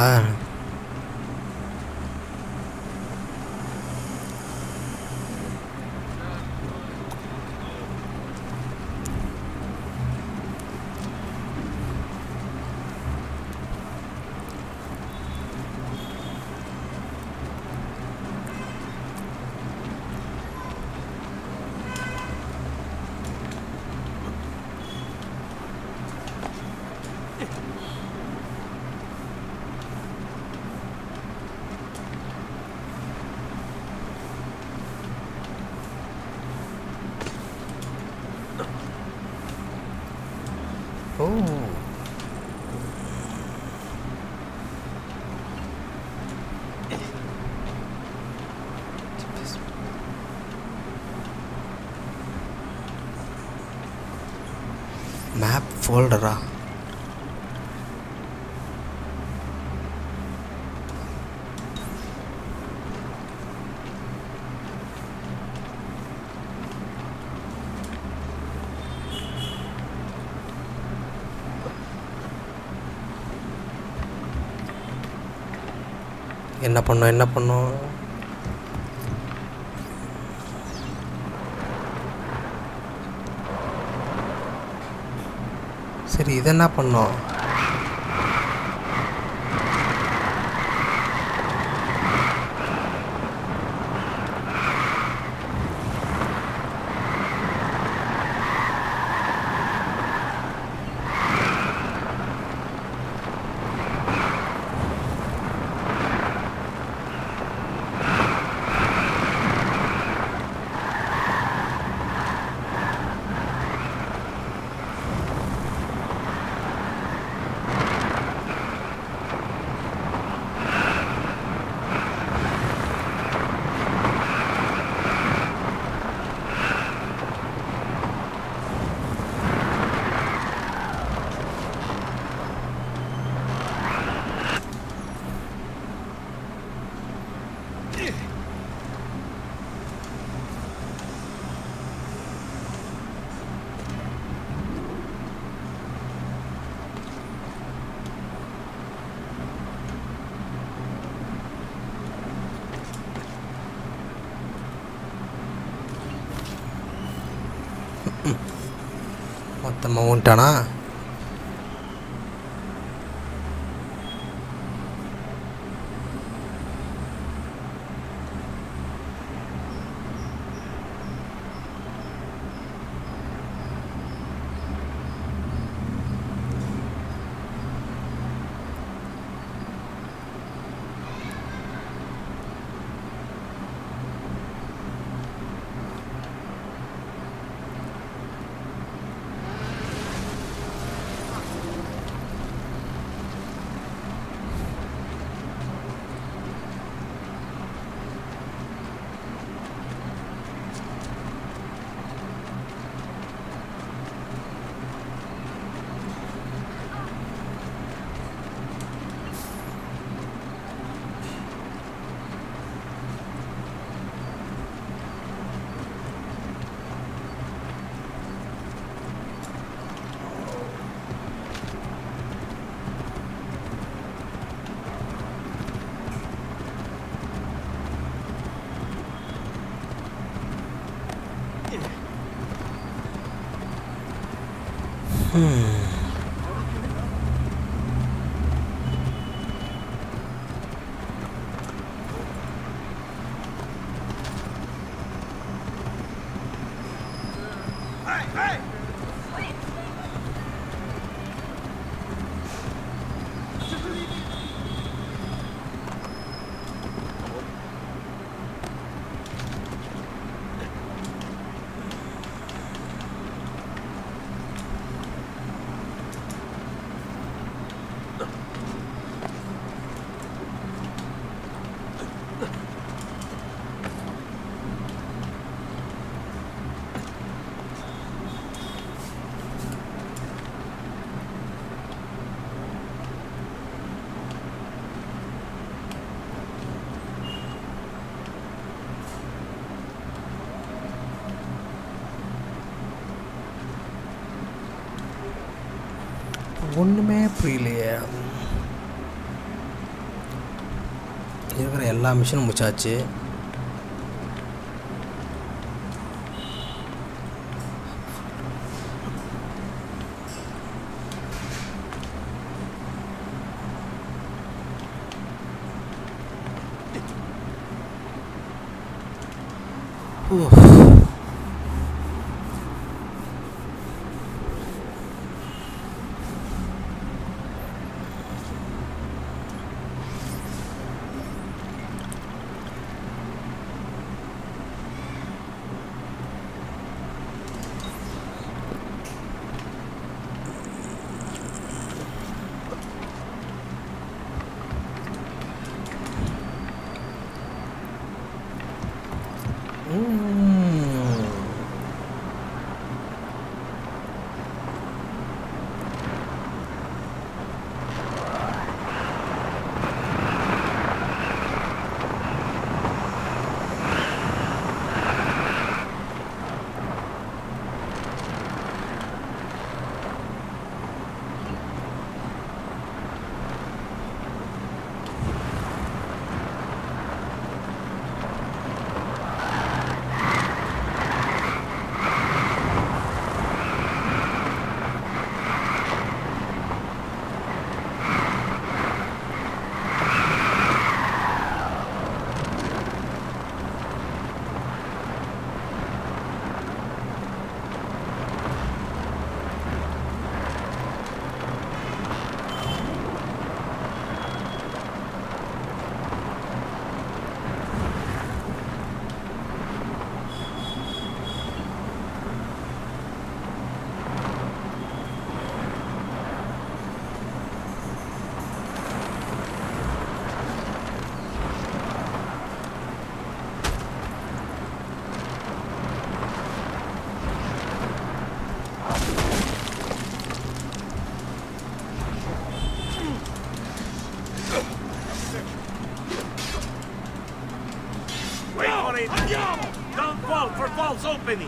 ஓ, மேப் ஃபோல்டரா? என்ன பண்ணோம்? சரி, இது என்ன பண்ணோம்? மொத்தமாக உண்டானா ஒன்றுமே புரியலையே. இருக்கிற எல்லா மிஷினும் முடிச்சாச்சு. Don't fall for false opening!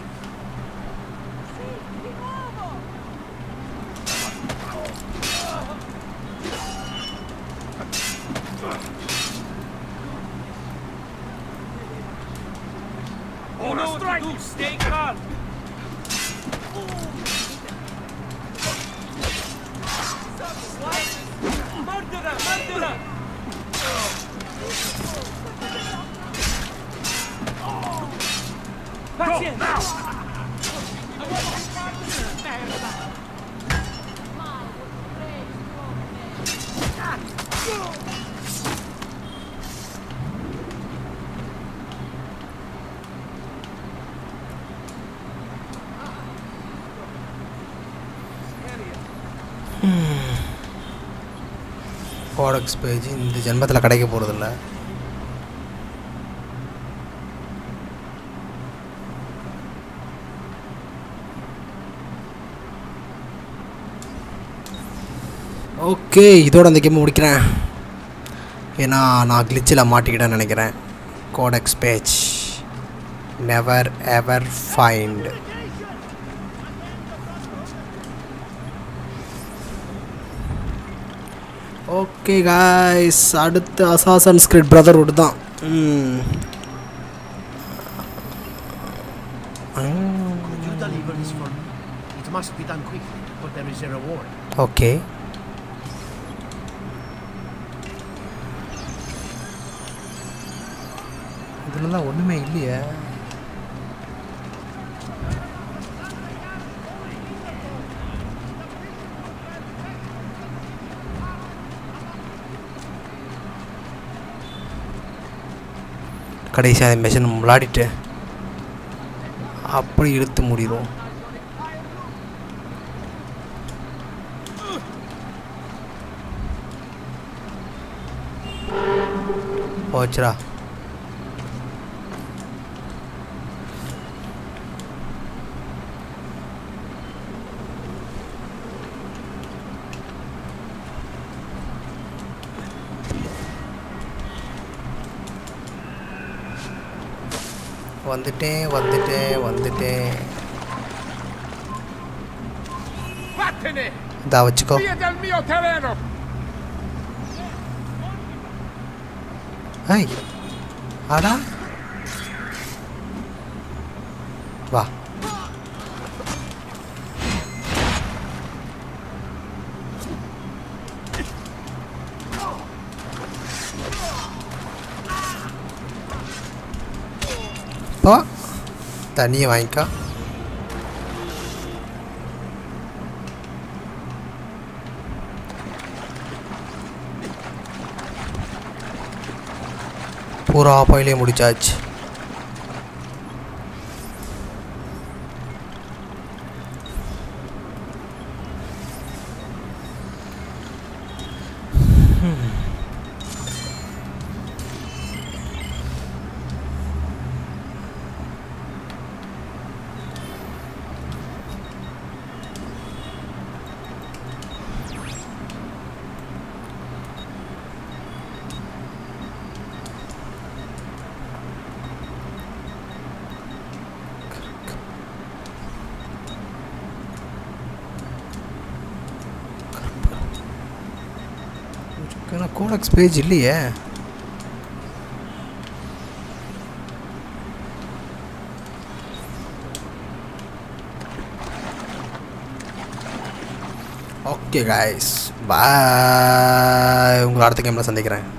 You know what to do, stay calm. Codex page இந்த ஜென்மத்தில் கிடைக்க போகிறதில்ல. ஓகே, இதோட அந்த கேம் முடிக்கிறேன். ஏன்னா நான் கிளிச்சில் மாட்டிக்கிட்டேன்னு நினைக்கிறேன். Codex page never ever find. Okay guys, அடுத்து அசாசன்ஸ் கிரீட் பிரதர்ஹுட் தான். ஓகே, இதில் தான் ஒன்றுமே இல்லையே. கடைசியாக மிஷின் விளையாடிட்டு அப்படி இழுத்து முடிடும். போச்சுடா. வந்துட்டேன். இதா வச்சுக்கோ. ஐய் ஆடா வா. இப்போ தண்ணியை வாங்கிக்கோ. பூரா பயிலே முடிச்சாச்சு. கோடெக்ஸ் பேஜ் இல்லையே. Okay guys, bye. உங்களை அடுத்த கேமில் சந்திக்கிறேன்.